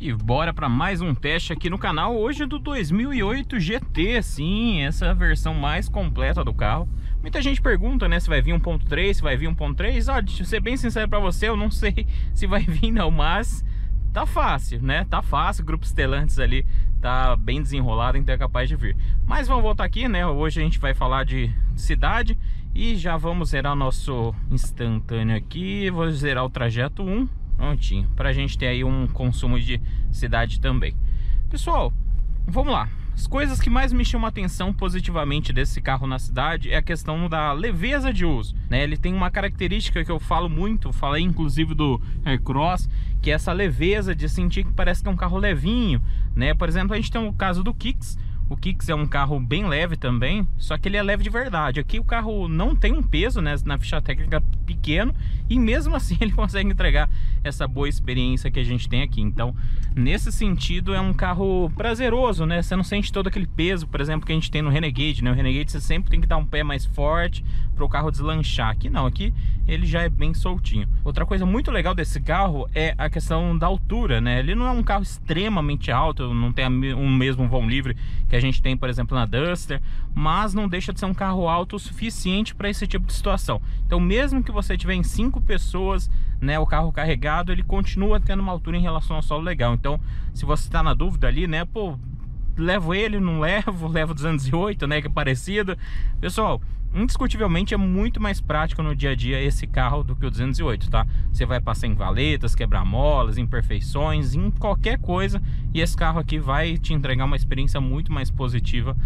E bora para mais um teste aqui no canal, hoje do 2008 GT, sim, essa versão mais completa do carro. Muita gente pergunta, né, se vai vir 1.3, se vai vir 1.3. Olha, deixa eu ser bem sincero para você, eu não sei se vai vir não, mas tá fácil, né, tá fácil, Grupo Stellantis ali tá bem desenrolado, então é capaz de vir. Mas vamos voltar aqui, né, hoje a gente vai falar de cidade e já vamos zerar o nosso instantâneo aqui. Vou zerar o trajeto 1. Prontinho, pra gente ter aí um consumo de cidade também. Pessoal, vamos lá. As coisas que mais me chamam a atenção positivamente desse carro na cidade é a questão da leveza de uso, né? Ele tem uma característica que eu falo muito, falei inclusive do Aircross, que é essa leveza de sentir que parece que é um carro levinho, né? Por exemplo, a gente tem o caso do Kicks. O Kicks é um carro bem leve também, só que ele é leve de verdade. Aqui o carro não tem um peso, né, na ficha técnica pequeno, e mesmo assim ele consegue entregar essa boa experiência que a gente tem aqui. Então, nesse sentido, é um carro prazeroso, né? Você não sente todo aquele peso, por exemplo, que a gente tem no Renegade, né? O Renegade você sempre tem que dar um pé mais forte para o carro deslanchar. Aqui não, aqui ele já é bem soltinho. Outra coisa muito legal desse carro é a questão da altura, né? Ele não é um carro extremamente alto, não tem o mesmo vão livre que a gente tem, por exemplo, na Duster, mas não deixa de ser um carro alto o suficiente para esse tipo de situação. Então, mesmo que você tiver em 5 pessoas, né, o carro carregado, ele continua tendo uma altura em relação ao solo legal. Então, se você está na dúvida ali, né, pô, levo ele, não levo, levo 208, né, que é parecido. Pessoal, indiscutivelmente é muito mais prático no dia a dia esse carro do que o 208, tá? Você vai passar em valetas, quebra-molas, imperfeições, em qualquer coisa, e esse carro aqui vai te entregar uma experiência muito mais positiva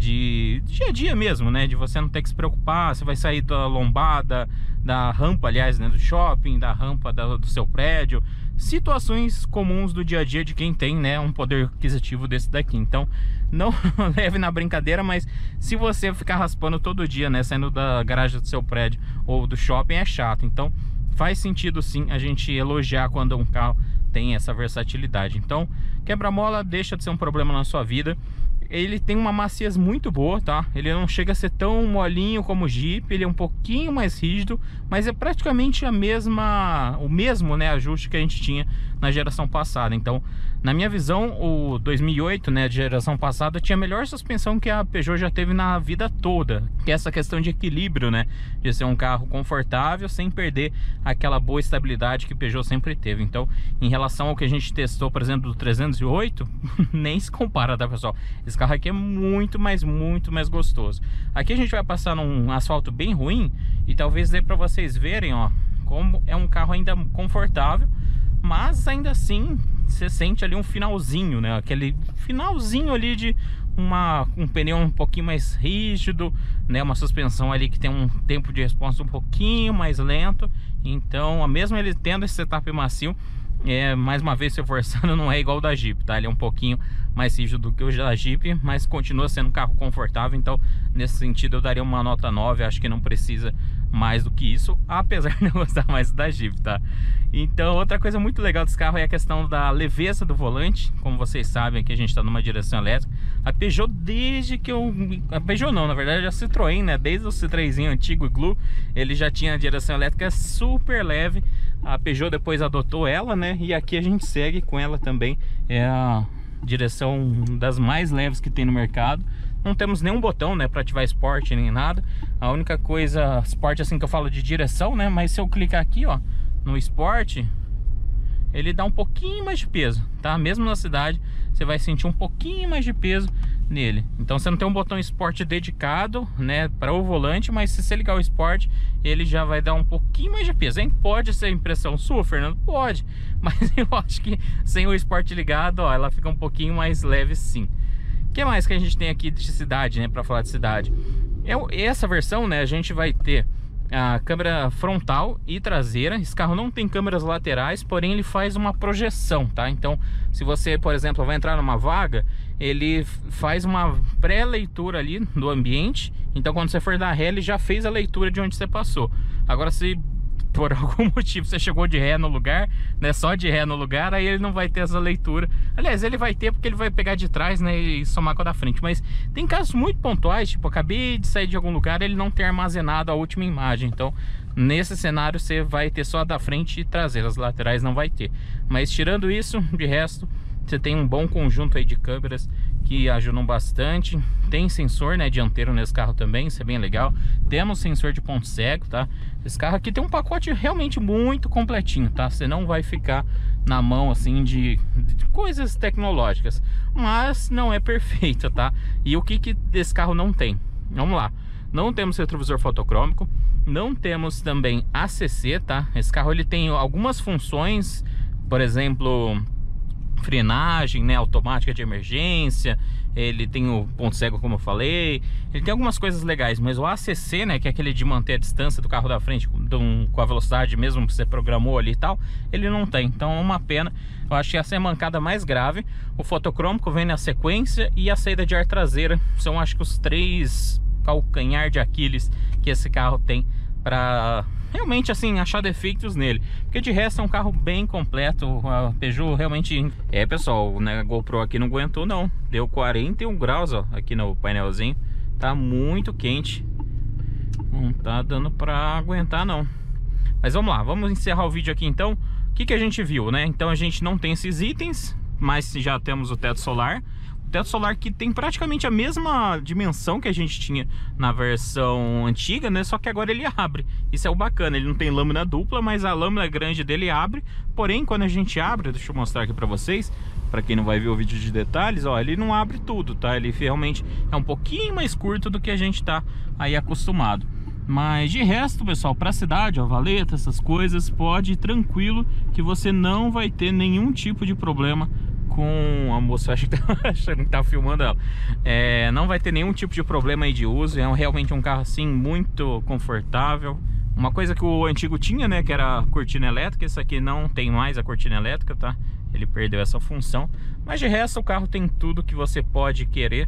de dia a dia mesmo, né? De você não ter que se preocupar, você vai sair da lombada, da rampa, aliás, né, do shopping, da rampa do seu prédio, situações comuns do dia a dia de quem tem, né, um poder aquisitivo desse daqui. Então, não leve na brincadeira, mas se você ficar raspando todo dia, né, saindo da garagem do seu prédio ou do shopping, é chato. Então, faz sentido sim a gente elogiar quando um carro tem essa versatilidade. Então, quebra-mola deixa de ser um problema na sua vida. Ele tem uma maciez muito boa, tá? Ele não chega a ser tão molinho como o Jeep, ele é um pouquinho mais rígido, mas é praticamente o mesmo, né, ajuste que a gente tinha na geração passada. Então, na minha visão, o 2008, né, de geração passada, tinha a melhor suspensão que a Peugeot já teve na vida toda, que é essa questão de equilíbrio, né, de ser um carro confortável sem perder aquela boa estabilidade que a Peugeot sempre teve. Então, em relação ao que a gente testou, por exemplo, do 308, nem se compara, tá, pessoal? Esse carro aqui é muito mais gostoso. Aqui a gente vai passar num asfalto bem ruim e talvez dê para vocês verem, ó, como é um carro ainda confortável, mas ainda assim você sente ali um finalzinho, né? Aquele finalzinho ali de um pneu um pouquinho mais rígido, né? Uma suspensão ali que tem um tempo de resposta um pouquinho mais lento. Então, mesmo ele tendo esse setup macio, mais uma vez se forçando, não é igual o da Jeep, tá? Ele é um pouquinho mais rígido do que o da Jeep, mas continua sendo um carro confortável. Então, nesse sentido, eu daria uma nota 9. Acho que não precisa mais do que isso, apesar de eu gostar mais da Jeep, tá? Então, outra coisa muito legal desse carro é a questão da leveza do volante. Como vocês sabem, aqui a gente está numa direção elétrica. A Peugeot, desde que a Peugeot não, na verdade, a Citroën, né? Desde o Citroënzinho antigo, Glue, ele já tinha a direção elétrica super leve. A Peugeot depois adotou ela, né? E aqui a gente segue com ela também. É a direção das mais leves que tem no mercado. Não temos nenhum botão, né, para ativar Sport nem nada. A única coisa Sport assim que eu falo de direção, né? Mas se eu clicar aqui, ó, no Sport, ele dá um pouquinho mais de peso, tá? Mesmo na cidade, você vai sentir um pouquinho mais de peso nele. Então você não tem um botão Sport dedicado, né, para o volante, mas se você ligar o Sport, ele já vai dar um pouquinho mais de peso, hein? Pode ser impressão sua, Fernando? Pode, mas eu acho que sem o Sport ligado, ó, ela fica um pouquinho mais leve sim. O que mais que a gente tem aqui de cidade, né, para falar de cidade? Essa versão, né, a gente vai ter a câmera frontal e traseira. Esse carro não tem câmeras laterais, porém ele faz uma projeção, tá? Então, se você, por exemplo, vai entrar numa vaga, ele faz uma pré-leitura ali do ambiente. Então, quando você for dar ré, ele já fez a leitura de onde você passou. Agora, se por algum motivo você chegou de ré no lugar, né, só de ré no lugar, aí ele não vai ter essa leitura. Aliás, ele vai ter porque ele vai pegar de trás, né, e somar com a da frente. Mas tem casos muito pontuais, tipo, acabei de sair de algum lugar, ele não ter armazenado a última imagem. Então, nesse cenário você vai ter só a da frente e traseira, as laterais não vai ter. Mas tirando isso, de resto, Você tem um bom conjunto aí de câmeras que ajudam bastante. Tem sensor, né, dianteiro nesse carro também, isso é bem legal. Temos sensor de ponto cego, tá? Esse carro aqui tem um pacote realmente muito completinho, tá? Você não vai ficar na mão assim de coisas tecnológicas, mas não é perfeito, tá? E o que esse carro não tem? Vamos lá. Não temos retrovisor fotocrômico, não temos também ACC, tá? Esse carro ele tem algumas funções, por exemplo, frenagem, né, automática de emergência. Ele tem o ponto cego, como eu falei. Ele tem algumas coisas legais, mas o ACC, né, que é aquele de manter a distância do carro da frente com a velocidade mesmo que você programou ali e tal, ele não tem. Então é uma pena. Eu acho que essa é a mancada mais grave. O fotocrômico vem na sequência e a saída de ar traseira são, acho que, os 3 calcanhar de Aquiles que esse carro tem para realmente assim achar defeitos nele, porque de resto é um carro bem completo. A Peugeot realmente pessoal, né, a GoPro aqui não aguentou não, deu 41 graus, ó, aqui no painelzinho, tá muito quente, não tá dando para aguentar não. Mas vamos lá, vamos encerrar o vídeo aqui então. O que a gente viu, né? Então a gente não tem esses itens, mas já temos o teto solar. Teto solar que tem praticamente a mesma dimensão que a gente tinha na versão antiga, né? Só que agora ele abre. Isso é o bacana, ele não tem lâmina dupla, mas a lâmina grande dele abre. Porém, quando a gente abre, deixa eu mostrar aqui pra vocês, pra quem não vai ver o vídeo de detalhes, ó, ele não abre tudo, tá? Ele realmente é um pouquinho mais curto do que a gente tá aí acostumado. Mas de resto, pessoal, pra cidade, ó, valeta, essas coisas, pode ir tranquilo que você não vai ter nenhum tipo de problema com a moça, acho que achando que tá filmando ela. Não vai ter nenhum tipo de problema aí de uso. É realmente um carro assim muito confortável. Uma coisa que o antigo tinha, né, que era a cortina elétrica. Esse aqui não tem mais a cortina elétrica, tá? Ele perdeu essa função. Mas de resto o carro tem tudo que você pode querer,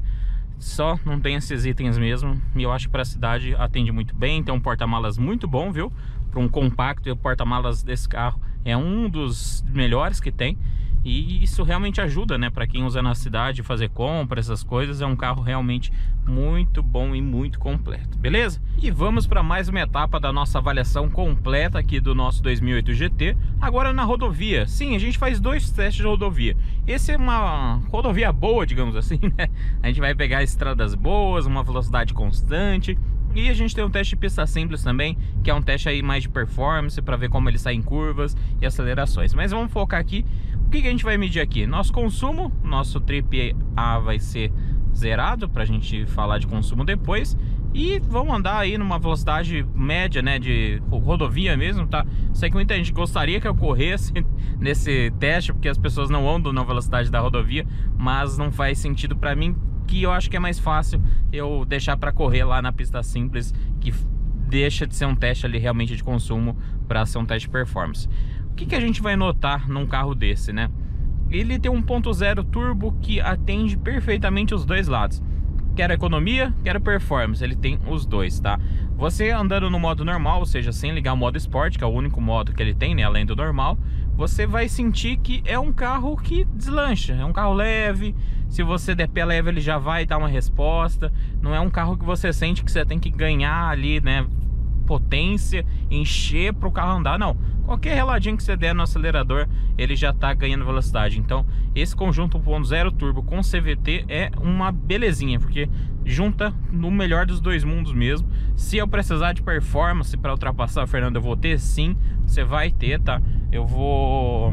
só não tem esses itens mesmo. E eu acho que para a cidade atende muito bem. Tem um porta-malas muito bom, viu? Para um compacto, o porta-malas desse carro é um dos melhores que tem. E isso realmente ajuda, né, para quem usa na cidade, fazer compras, essas coisas. É um carro realmente muito bom e muito completo, beleza? E vamos para mais uma etapa da nossa avaliação completa aqui do nosso 2008 GT, agora na rodovia. Sim, a gente faz 2 testes de rodovia. Esse é uma rodovia boa, digamos assim, né? A gente vai pegar estradas boas, uma velocidade constante. E a gente tem um teste de pista simples também, que é um teste aí mais de performance, para ver como ele sai em curvas e acelerações. Mas vamos focar aqui. O que a gente vai medir aqui? Nosso consumo, nosso trip A vai ser zerado, para a gente falar de consumo depois. E vamos andar aí numa velocidade média, né, de rodovia mesmo, tá? Sei que muita gente gostaria que eu corresse nesse teste, porque as pessoas não andam na velocidade da rodovia, mas não faz sentido para mim, que eu acho que é mais fácil eu deixar para correr lá na pista simples, que deixa de ser um teste ali realmente de consumo para ser um teste de performance. O que a gente vai notar num carro desse, né? Ele tem um 1.0 turbo que atende perfeitamente os dois lados. Quer economia, quer performance, ele tem os dois, tá? Você andando no modo normal, ou seja, sem ligar o modo Sport, que é o único modo que ele tem, né, além do normal, você vai sentir que é um carro que deslancha, é um carro leve. Se você der pé leve, ele já vai dar uma resposta. Não é um carro que você sente que você tem que ganhar ali, né, potência, encher para o carro andar, não. Qualquer reladinho que você der no acelerador, ele já tá ganhando velocidade. Então esse conjunto 1.0 turbo com CVT é uma belezinha, porque junta no melhor dos dois mundos mesmo. Se eu precisar de performance para ultrapassar o Fernando, eu vou ter, sim, você vai ter, tá? Eu vou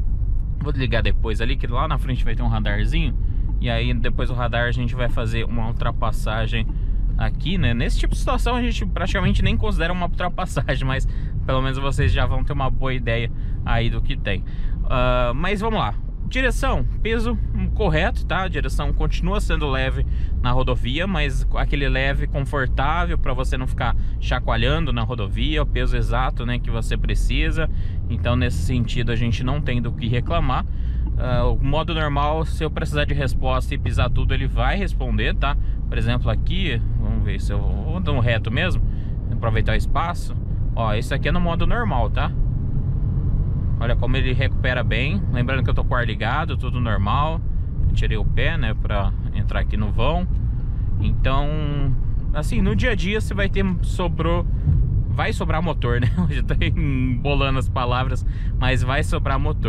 ligar depois ali, que lá na frente vai ter um radarzinho, e aí depois do radar a gente vai fazer uma ultrapassagem aqui, né? Nesse tipo de situação a gente praticamente nem considera uma ultrapassagem, mas pelo menos vocês já vão ter uma boa ideia aí do que tem. Mas vamos lá. Direção, peso correto, tá? A direção continua sendo leve na rodovia, mas aquele leve confortável para você não ficar chacoalhando na rodovia, o peso exato, né, que você precisa. Então nesse sentido a gente não tem do que reclamar. O modo normal, se eu precisar de resposta e pisar tudo, ele vai responder, tá? Por exemplo aqui, vamos ver se eu vou dar um reto mesmo, aproveitar o espaço. Ó, esse aqui é no modo normal, tá? Olha como ele recupera bem. Lembrando que eu tô com o ar ligado, tudo normal. Eu tirei o pé, né, pra entrar aqui no vão. Então, assim, no dia a dia você vai ter, vai sobrar motor, né? Hoje eu tô embolando as palavras, mas vai sobrar motor.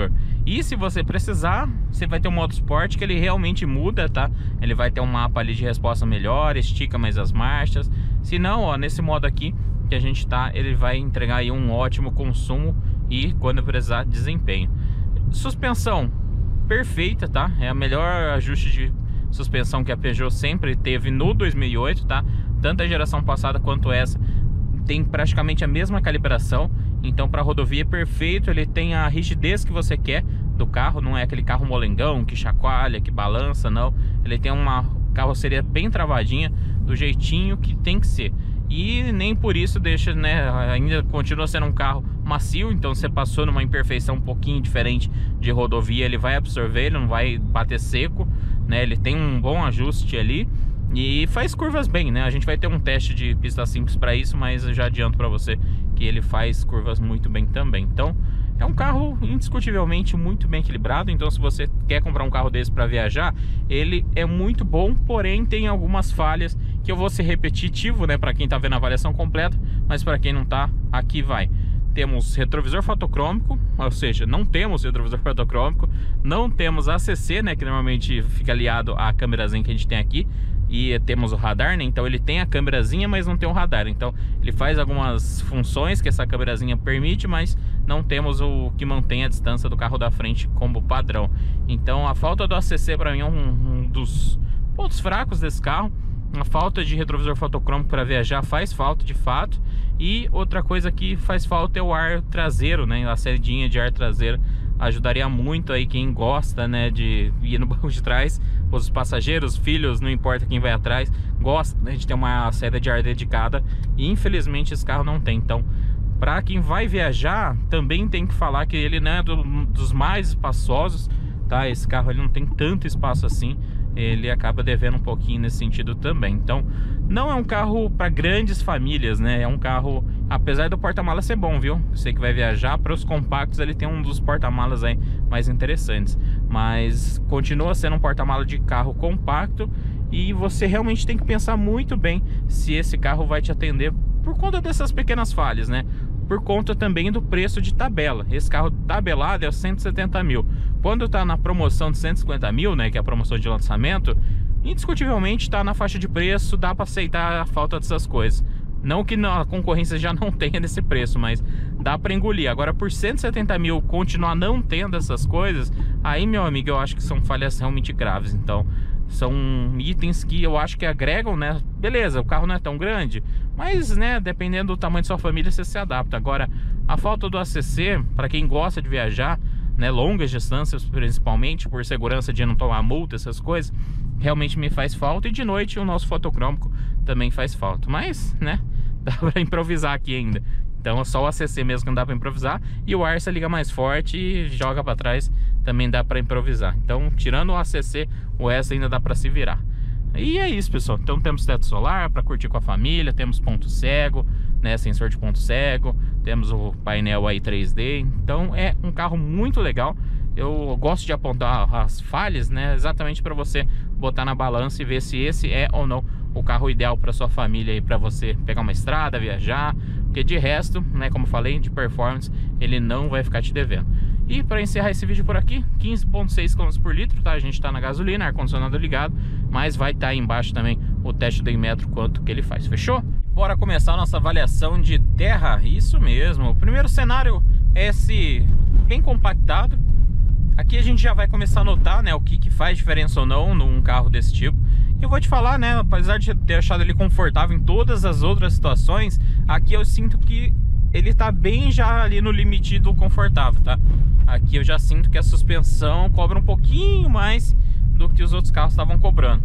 E se você precisar, você vai ter um modo Sport que ele realmente muda, tá? Ele vai ter um mapa ali de resposta melhor, estica mais as marchas. Se não, ó, nesse modo aqui que a gente tá, ele vai entregar aí um ótimo consumo e, quando precisar, desempenho. Suspensão perfeita, tá? É a melhor ajuste de suspensão que a Peugeot sempre teve no 2008, tá? Tanto a geração passada quanto essa tem praticamente a mesma calibração. Então para rodovia é perfeito, ele tem a rigidez que você quer do carro. Não é aquele carro molengão que chacoalha, que balança, não. Ele tem uma carroceria bem travadinha, do jeitinho que tem que ser. E nem por isso deixa, né, ainda continua sendo um carro macio. Então você passou numa imperfeição um pouquinho diferente de rodovia, ele vai absorver, ele não vai bater seco, né? Ele tem um bom ajuste ali e faz curvas bem, né? A gente vai ter um teste de pista simples para isso, mas eu já adianto para você que ele faz curvas muito bem também. Então é um carro indiscutivelmente muito bem equilibrado. Então se você quer comprar um carro desse para viajar, ele é muito bom, porém tem algumas falhas que eu vou ser repetitivo, né, para quem tá vendo a avaliação completa, mas para quem não tá, aqui vai. Temos retrovisor fotocrômico, ou seja, não temos retrovisor fotocrômico, não temos ACC, né, que normalmente fica aliado à câmerazinha que a gente tem aqui. E temos o radar, né? Então ele tem a câmerazinha, mas não tem o radar. Então ele faz algumas funções que essa câmerazinha permite, mas não temos o que mantém a distância do carro da frente como padrão. Então a falta do ACC para mim é um dos pontos fracos desse carro. A falta de retrovisor fotocrômico para viajar faz falta de fato. E outra coisa que faz falta é o ar traseiro, né? A saidinha de ar traseiro ajudaria muito aí quem gosta, né, de ir no banco de trás. Os passageiros, filhos, não importa quem vai atrás, gosta, né, de ter uma saída de ar dedicada. E infelizmente esse carro não tem. Então, para quem vai viajar, também tem que falar que ele não é dos mais espaçosos, tá? Esse carro ele não tem tanto espaço assim. Ele acaba devendo um pouquinho nesse sentido também. Então não é um carro para grandes famílias, né? É um carro, apesar do porta-malas ser bom, viu? Você que vai viajar, para os compactos ele tem um dos porta-malas aí mais interessantes, mas continua sendo um porta-malas de carro compacto. E você realmente tem que pensar muito bem se esse carro vai te atender, por conta dessas pequenas falhas, né? Por conta também do preço de tabela. Esse carro tabelado é 170 mil. Quando tá na promoção de 150 mil, né, que é a promoção de lançamento, indiscutivelmente tá na faixa de preço, dá para aceitar a falta dessas coisas. Não que a concorrência já não tenha nesse preço, mas dá para engolir. Agora por 170 mil continuar não tendo essas coisas, aí, meu amigo, eu acho que são falhas realmente graves. Então são itens que eu acho que agregam, né? Beleza, o carro não é tão grande, mas, né, dependendo do tamanho de sua família, você se adapta. Agora, a falta do ACC, para quem gosta de viajar, né, longas distâncias, principalmente por segurança de não tomar multa, essas coisas, realmente me faz falta. E de noite o nosso fotocrômico também faz falta. Mas, né, dá para improvisar aqui ainda. Então é só o ACC mesmo que não dá para improvisar. E o ar você liga mais forte e joga para trás, também dá para improvisar. Então, tirando o ACC, o resto ainda dá para se virar. E é isso, pessoal. Então temos teto solar para curtir com a família, temos ponto cego, né, sensor de ponto cego, temos o painel aí 3D. Então é um carro muito legal. Eu gosto de apontar as falhas, né, exatamente para você botar na balança e ver se esse é ou não o carro ideal para sua família e para você pegar uma estrada, viajar. Porque de resto, né, como falei, de performance, ele não vai ficar te devendo. E para encerrar esse vídeo por aqui, 15,6 km por litro, tá? A gente tá na gasolina, ar-condicionado ligado, mas vai estar aí embaixo também o teste do Inmetro, quanto que ele faz, fechou? Bora começar a nossa avaliação de terra. Isso mesmo, o primeiro cenário é esse bem compactado. Aqui a gente já vai começar a notar, né, o que faz diferença ou não num carro desse tipo. E eu vou te falar, né, apesar de ter achado ele confortável em todas as outras situações, aqui eu sinto que ele tá bem já ali no limite do confortável, tá? Aqui eu já sinto que a suspensão cobra um pouquinho mais do que os outros carros estavam cobrando.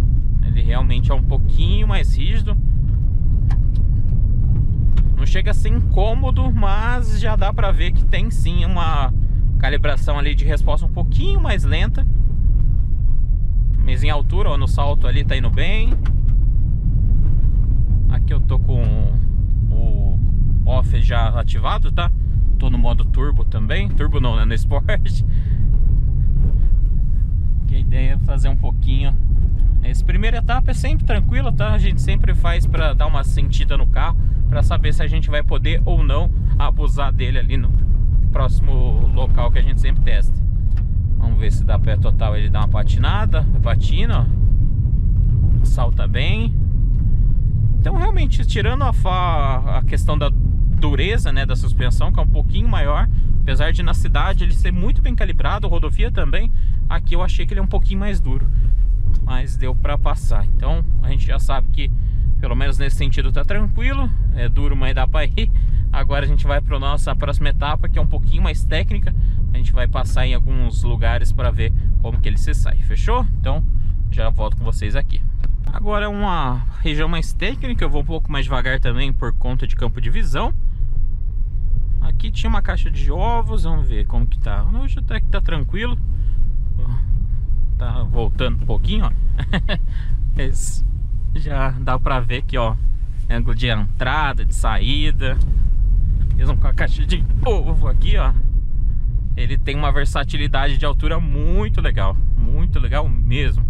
Ele realmente é um pouquinho mais rígido. Não chega a ser incômodo, mas já dá pra ver que tem sim uma calibração ali de resposta um pouquinho mais lenta. Mas em altura, ó, no salto ali tá indo bem. Aqui eu tô com o off já ativado, tá? Tô no modo turbo também. Turbo não, né? No Sport. Que a ideia é fazer um pouquinho. Essa primeira etapa é sempre tranquila, tá? A gente sempre faz pra dar uma sentida no carro, pra saber se a gente vai poder ou não abusar dele ali no próximo local que a gente sempre testa. Vamos ver se dá pé total, ele dá uma patinada, patina, ó. Salta bem. Então realmente, tirando a questão da dureza, né, da suspensão, que é um pouquinho maior, apesar de na cidade ele ser muito bem calibrado, rodovia também, aqui eu achei que ele é um pouquinho mais duro, mas deu pra passar. Então a gente já sabe que pelo menos nesse sentido tá tranquilo, é duro, mas dá pra ir. Agora a gente vai para nossa próxima etapa, que é um pouquinho mais técnica. A gente vai passar em alguns lugares para ver como que ele se sai, fechou? Então já volto com vocês aqui. Agora é uma região mais técnica, eu vou um pouco mais devagar também por conta de campo de visão. Aqui tinha uma caixa de ovos, vamos ver como que tá. Hoje até que tá tranquilo. Tá voltando um pouquinho, ó. Esse já dá pra ver aqui, ó, ângulo de entrada, de saída. Mesmo com a caixa de ovo aqui, ó, ele tem uma versatilidade de altura muito legal mesmo.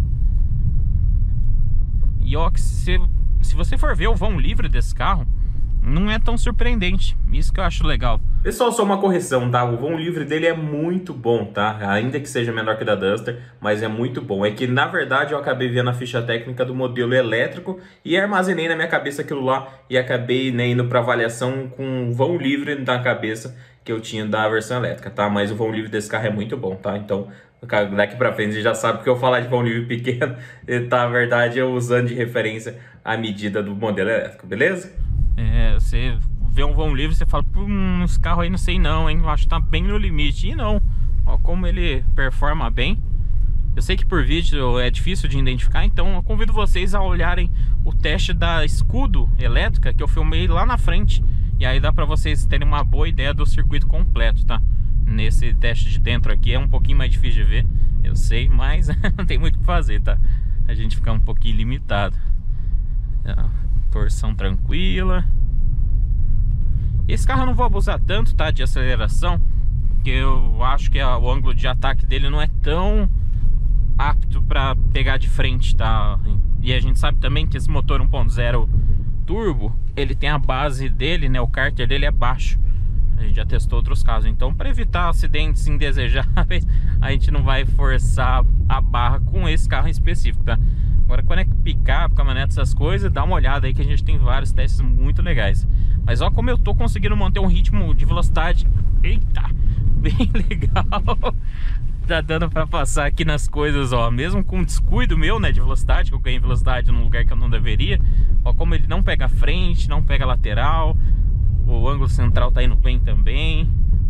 E ó, que se você for ver o vão livre desse carro, não é tão surpreendente. Isso que eu acho legal. Pessoal, só uma correção, tá? O vão livre dele é muito bom, tá? Ainda que seja menor que da Duster, mas é muito bom. É que, na verdade, eu acabei vendo a ficha técnica do modelo elétrico e armazenei na minha cabeça aquilo lá e acabei, né, indo para avaliação com o vão livre na cabeça que eu tinha da versão elétrica, tá? Mas o vão livre desse carro é muito bom, tá? Então, daqui pra frente você já sabe que eu falar de vão livre pequeno, tá? Na verdade, eu usando de referência a medida do modelo elétrico, beleza? É, você vê um vão livre, você fala, esse carro aí não sei não, hein? Eu acho que tá bem no limite. E não, ó como ele performa bem. Eu sei que por vídeo é difícil de identificar, então eu convido vocês a olharem o teste da Escudo elétrica que eu filmei lá na frente. E aí dá pra vocês terem uma boa ideia do circuito completo, tá? Nesse teste de dentro aqui é um pouquinho mais difícil de ver, eu sei, mas não tem muito o que fazer, tá? A gente fica um pouquinho limitado. Torção tranquila. Esse carro eu não vou abusar tanto, tá, de aceleração, porque eu acho que o ângulo de ataque dele não é tão apto para pegar de frente, tá? E a gente sabe também que esse motor 1.0 turbo, ele tem a base dele, né, o cárter dele é baixo. A gente já testou outros casos, então para evitar acidentes indesejáveis, a gente não vai forçar a barra com esse carro em específico, tá? Agora quando é picape, caminhonete, essas coisas, dá uma olhada aí que a gente tem vários testes muito legais. Mas ó como eu tô conseguindo manter um ritmo de velocidade, eita, bem legal. Tá dando pra passar aqui nas coisas, ó, mesmo com descuido meu, né, de velocidade, que eu ganhei velocidade num lugar que eu não deveria. Ó como ele não pega frente, não pega lateral. O ângulo central tá indo bem também.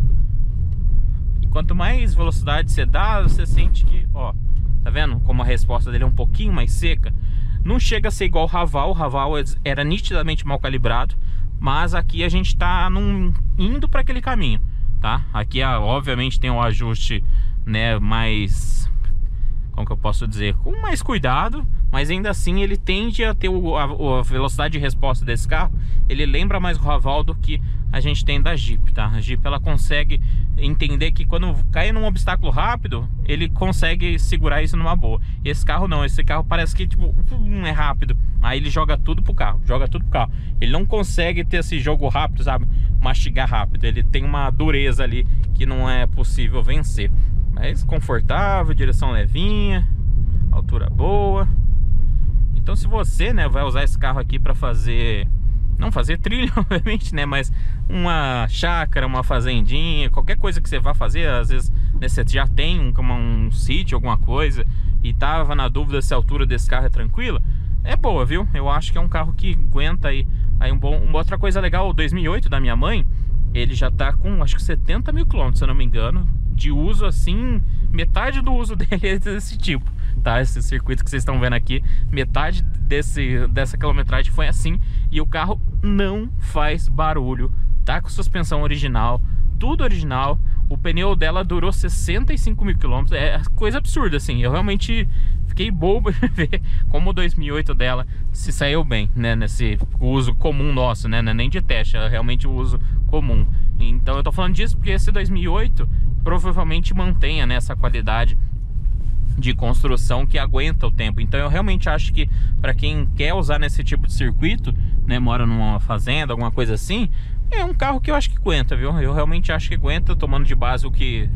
E quanto mais velocidade você dá, você sente que, ó, tá vendo como a resposta dele é um pouquinho mais seca. Não chega a ser igual o Raval era nitidamente mal calibrado, mas aqui a gente tá indo para aquele caminho, tá? Aqui obviamente tem um ajuste, né, mais, como que eu posso dizer, com mais cuidado, mas ainda assim ele tende a ter a velocidade de resposta desse carro, ele lembra mais o Raval do que a gente tem da Jeep, tá? A Jeep ela consegue entender que quando cai num obstáculo rápido, ele consegue segurar isso numa boa. Esse carro não, esse carro parece que tipo, é rápido, aí ele joga tudo pro carro, Ele não consegue ter esse jogo rápido, sabe? Mastigar rápido, ele tem uma dureza ali que não é possível vencer. Mas confortável, direção levinha, altura boa. Então se você, né, vai usar esse carro aqui para fazer, não fazer trilha obviamente, né, mas uma chácara, uma fazendinha, qualquer coisa que você vá fazer, às vezes, né, você já tem um sítio, alguma coisa, e tava na dúvida se a altura desse carro é tranquila, é boa, viu? Eu acho que é um carro que aguenta aí outra coisa legal, o 2008 da minha mãe, ele já tá com, acho que 70 mil quilômetros, se eu não me engano, de uso, assim, metade do uso dele é desse tipo, tá? Esse circuito que vocês estão vendo aqui, metade dessa quilometragem foi assim, e o carro não faz barulho, tá com suspensão original, tudo original. O pneu dela durou 65 mil quilômetros, é coisa absurda, assim. Eu realmente fiquei bobo de ver como o 2008 dela se saiu bem, né, nesse uso comum nosso, né, nem de teste, é realmente o uso comum. Então eu tô falando disso porque esse 2008 provavelmente mantenha, né, essa qualidade de construção que aguenta o tempo. Então eu realmente acho que para quem quer usar nesse tipo de circuito, né, mora numa fazenda, alguma coisa assim, é um carro que eu acho que aguenta, viu? Eu realmente acho que aguenta, tomando de base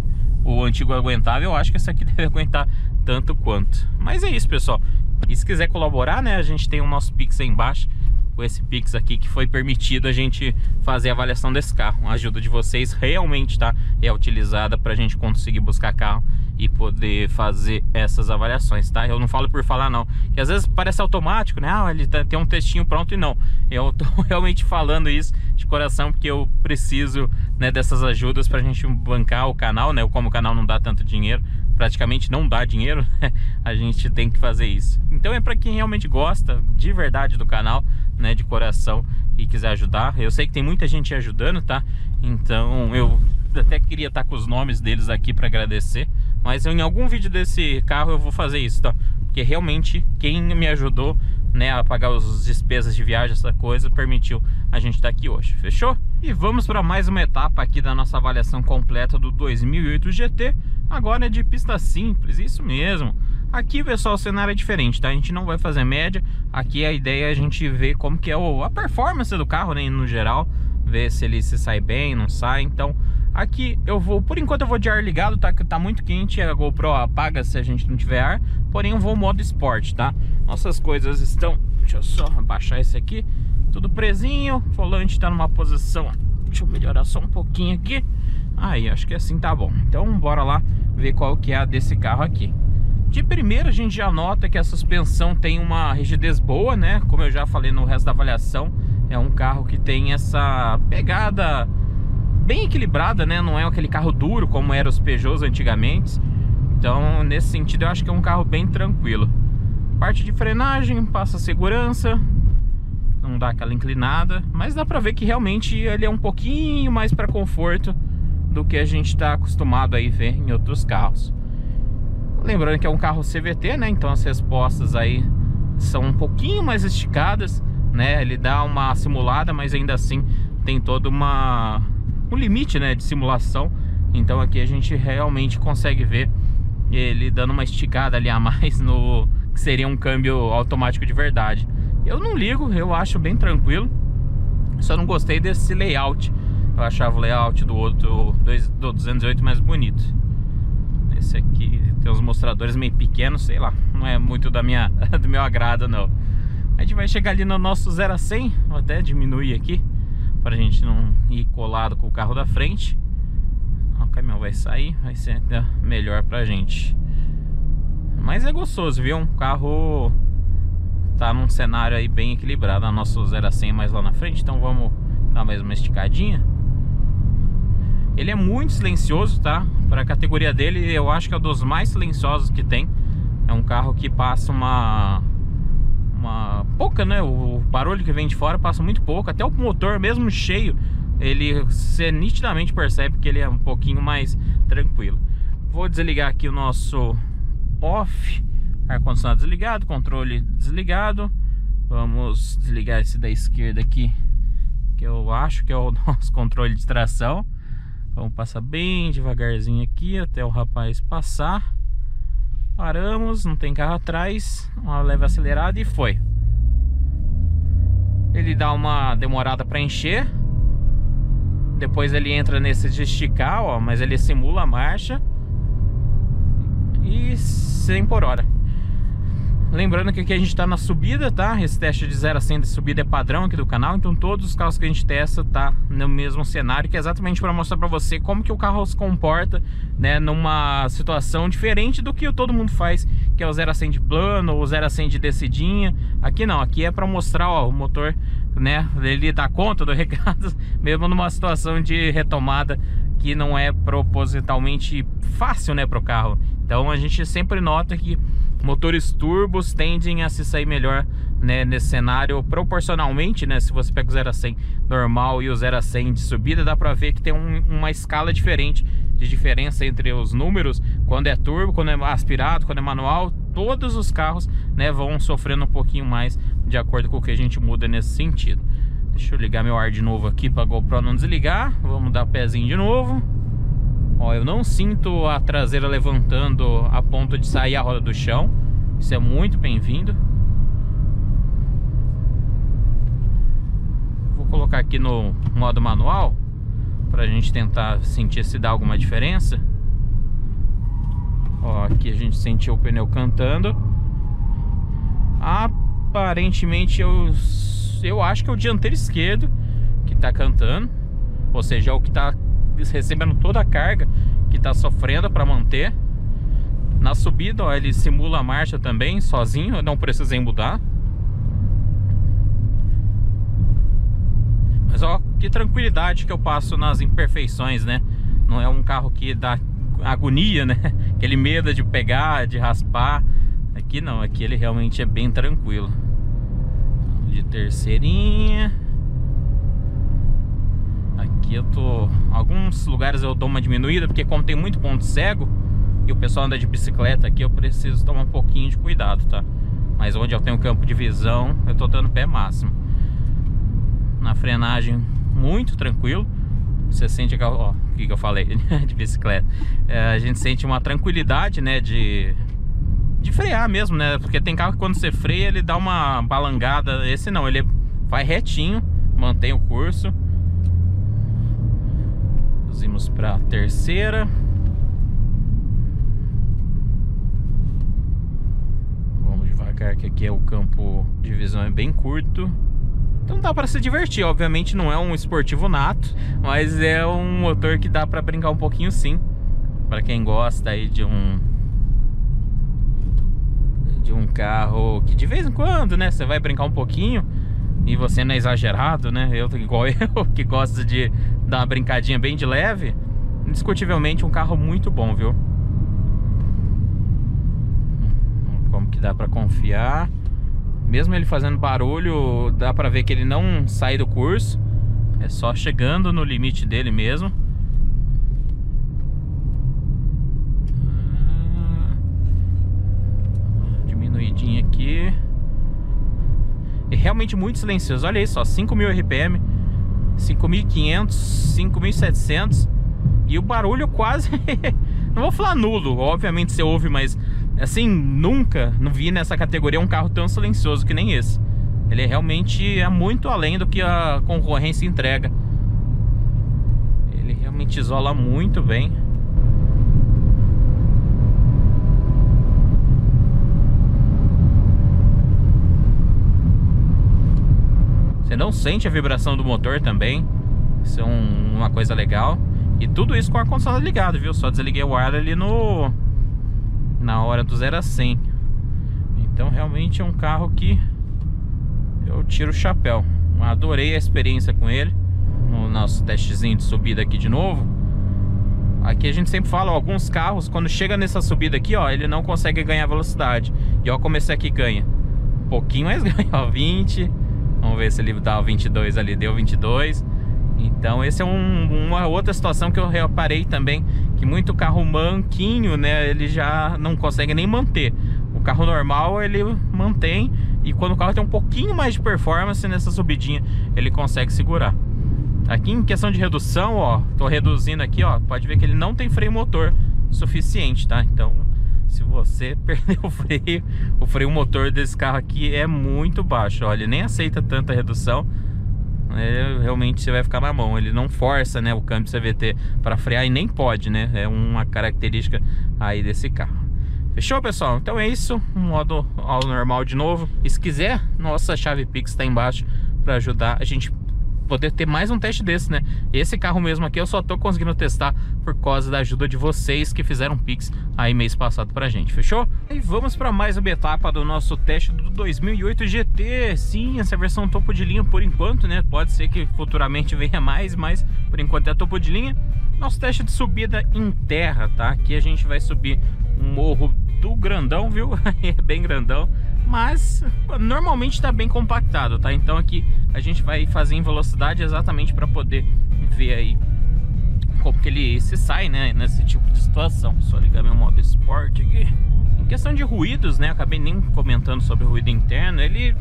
o antigo aguentava, eu acho que essa aqui deve aguentar tanto quanto. Mas é isso, pessoal. E se quiser colaborar, né, a gente tem o nosso Pix aí embaixo, com esse Pix aqui que foi permitido a gente fazer a avaliação desse carro. A ajuda de vocês realmente, tá, é utilizada pra gente conseguir buscar carro e poder fazer essas avaliações, tá? Eu não falo por falar não, que às vezes parece automático, né? Ah, ele tem um textinho pronto, e não. Eu tô realmente falando isso de coração porque eu preciso, né, dessas ajudas pra gente bancar o canal, né? Como o canal não dá tanto dinheiro, praticamente não dá dinheiro, né? A gente tem que fazer isso. Então é pra quem realmente gosta de verdade do canal, né, de coração, e quiser ajudar. Eu sei que tem muita gente ajudando, tá? Então eu até queria estar com os nomes deles aqui para agradecer, mas em algum vídeo desse carro eu vou fazer isso, tá? Porque realmente quem me ajudou, né, a pagar as despesas de viagem, essa coisa, permitiu a gente estar aqui hoje, fechou? E vamos para mais uma etapa aqui da nossa avaliação completa do 2008 GT. Agora é de pista simples, isso mesmo. Aqui, pessoal, o cenário é diferente, tá? A gente não vai fazer média. Aqui a ideia é a gente ver como que é a performance do carro, né, no geral, ver se ele se sai bem, não sai. Então aqui eu vou, por enquanto eu vou de ar ligado, tá? Que tá muito quente, a GoPro apaga se a gente não tiver ar. Porém eu vou modo esporte, tá? Nossas coisas estão, deixa eu só abaixar esse aqui, tudo presinho. O volante tá numa posição, deixa eu melhorar só um pouquinho aqui. Aí, acho que assim tá bom. Então bora lá ver qual que é a desse carro aqui. De primeira a gente já nota que a suspensão tem uma rigidez boa, né? Como eu já falei no resto da avaliação, é um carro que tem essa pegada bem equilibrada, né? Não é aquele carro duro como eram os Peugeots antigamente. Então nesse sentido eu acho que é um carro bem tranquilo. Parte de frenagem, passa segurança, não dá aquela inclinada, mas dá pra ver que realmente ele é um pouquinho mais para conforto do que a gente está acostumado aí ver em outros carros. Lembrando que é um carro CVT, né? Então as respostas aí são um pouquinho mais esticadas, né? Ele dá uma simulada, mas ainda assim tem todo um limite, né, de simulação. Então aqui a gente realmente consegue ver ele dando uma esticada ali a mais no que seria um câmbio automático de verdade. Eu não ligo, eu acho bem tranquilo. Só não gostei desse layout. Eu achava o layout do 208 mais bonito. Esse aqui tem uns mostradores meio pequenos, sei lá, não é muito do meu agrado não. A gente vai chegar ali no nosso 0 a 100, vou até diminuir aqui para a gente não ir colado com o carro da frente. O caminhão vai sair, vai ser até melhor pra gente. Mas é gostoso, viu? O carro tá num cenário aí bem equilibrado. A nosso 0 a 100 mais lá na frente, então vamos dar mais uma esticadinha. Ele é muito silencioso, tá? Para a categoria dele, eu acho que é um dos mais silenciosos que tem. É um carro que passa uma pouca, né? O barulho que vem de fora passa muito pouco. Até o motor, mesmo cheio, você nitidamente percebe que ele é um pouquinho mais tranquilo. Vou desligar aqui o nosso off, ar-condicionado desligado, controle desligado. Vamos desligar esse da esquerda aqui, que eu acho que é o nosso controle de tração. Vamos passar bem devagarzinho aqui até o rapaz passar. Paramos, não tem carro atrás. Uma leve acelerada e foi. Ele dá uma demorada para encher. Depois ele entra nesse de esticar, ó, mas ele simula a marcha. E 100 por hora. Lembrando que aqui a gente está na subida, tá? Esse teste de 0 a 100 de subida é padrão aqui do canal. Então todos os carros que a gente testa tá no mesmo cenário, que é exatamente para mostrar para você como que o carro se comporta, né, numa situação diferente do que todo mundo faz, que é o 0 a 100 de plano ou 0 a 100 de descidinha. Aqui não, aqui é para mostrar, ó, o motor, né, ele dá conta do recado, mesmo numa situação de retomada que não é propositalmente fácil, né, para o carro. Então a gente sempre nota que motores turbos tendem a se sair melhor, né, nesse cenário proporcionalmente, né? Se você pega o 0 a 100 normal e o 0 a 100 de subida, dá pra ver que tem uma escala diferente de diferença entre os números. Quando é turbo, quando é aspirado, quando é manual, todos os carros, né, vão sofrendo um pouquinho mais de acordo com o que a gente muda nesse sentido. Deixa eu ligar meu ar de novo aqui pra GoPro não desligar. Vamos dar pezinho de novo. Ó, eu não sinto a traseira levantando a ponto de sair a roda do chão. Isso é muito bem-vindo. Vou colocar aqui no modo manual pra gente tentar sentir se dá alguma diferença. Ó, aqui a gente sentiu o pneu cantando. Aparentemente eu acho que é o dianteiro esquerdo que tá cantando. Ou seja, é o que tá recebendo toda a carga, que tá sofrendo para manter. Na subida, ó, ele simula a marcha também, sozinho, eu não precisei mudar. Mas ó, que tranquilidade que eu passo nas imperfeições, né? Não é um carro que dá agonia, né? Aquele medo de pegar, de raspar. Aqui não, aqui ele realmente é bem tranquilo. De terceirinha. Aqui eu tô... Alguns lugares eu dou uma diminuída, porque como tem muito ponto cego e o pessoal anda de bicicleta aqui, eu preciso tomar um pouquinho de cuidado, tá? Mas onde eu tenho campo de visão, eu tô dando pé máximo. Na frenagem, muito tranquilo. Você sente, ó, o que eu falei de bicicleta. A gente sente uma tranquilidade, né, de frear mesmo, né? Porque tem carro que quando você freia, ele dá uma balangada. Esse não, ele vai retinho, mantém o curso. Vamos para a terceira. Vamos devagar, que aqui é o campo de visão é bem curto. Então dá para se divertir. Obviamente não é um esportivo nato, mas é um motor que dá para brincar um pouquinho sim. Para quem gosta aí de um carro que de vez em quando, né, você vai brincar um pouquinho e você não é exagerado, né? Igual eu, que gosto de dar uma brincadinha bem de leve. Indiscutivelmente um carro muito bom, viu? Como que dá pra confiar. Mesmo ele fazendo barulho, dá pra ver que ele não sai do curso. É só chegando no limite dele mesmo. Diminuidinha aqui. É realmente muito silencioso. Olha isso, ó, 5.000 RPM, 5.500, 5.700. E o barulho quase... Não vou falar nulo, obviamente você ouve, mas assim, nunca não vi nessa categoria um carro tão silencioso que nem esse. Ele realmente é muito além do que a concorrência entrega. Ele realmente isola muito bem. Você não sente a vibração do motor também. Isso é uma coisa legal. E tudo isso com o ar-condicionado ligado, viu? Só desliguei o ar ali na hora do 0 a 100. Então realmente é um carro que eu tiro o chapéu. Adorei a experiência com ele. No nosso testezinho de subida aqui de novo. Aqui a gente sempre fala, ó, alguns carros, quando chega nessa subida aqui, ó, ele não consegue ganhar velocidade. E ó como esse aqui ganha. Um pouquinho mais ganha, ó, 20. Vamos ver se ele dá o 22 ali, deu 22. Então esse é uma outra situação que eu reparei também, que muito carro manquinho, né, ele já não consegue nem manter. O carro normal ele mantém, e quando o carro tem um pouquinho mais de performance nessa subidinha, ele consegue segurar. Aqui em questão de redução, ó, tô reduzindo aqui, ó, pode ver que ele não tem freio motor suficiente, tá? Então se você perder o freio motor desse carro aqui é muito baixo, ó, ele nem aceita tanta redução. Realmente você vai ficar na mão. Ele não força, né, o câmbio CVT para frear, e nem pode, né? É uma característica aí desse carro. Fechou, pessoal? Então é isso. Modo ao normal de novo. E se quiser, nossa chave Pix está embaixo para ajudar a gente poder ter mais um teste desse, né? Esse carro mesmo aqui eu só tô conseguindo testar por causa da ajuda de vocês que fizeram Pix aí mês passado pra gente, fechou? E vamos para mais uma etapa do nosso teste do 2008 GT. Sim, essa versão topo de linha por enquanto, né? Pode ser que futuramente venha mais, mas por enquanto é topo de linha. Nosso teste de subida em terra, tá? Aqui a gente vai subir um morro do grandão, viu? É bem grandão, mas normalmente tá bem compactado, tá? Então aqui a gente vai fazer em velocidade exatamente para poder ver aí como que ele se sai, né, nesse tipo de situação. Só ligar meu modo Sport aqui. Em questão de ruídos, né, acabei nem comentando sobre o ruído interno. Ele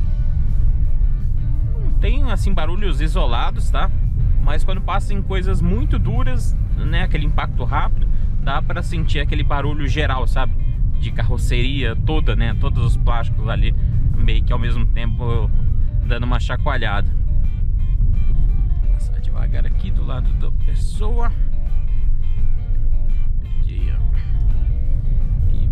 não tem assim barulhos isolados, tá? Mas quando passa em coisas muito duras, né, aquele impacto rápido, dá para sentir aquele barulho geral, sabe? De carroceria toda, né? Todos os plásticos ali meio que ao mesmo tempo dando uma chacoalhada. Vou passar devagar aqui do lado da pessoa. E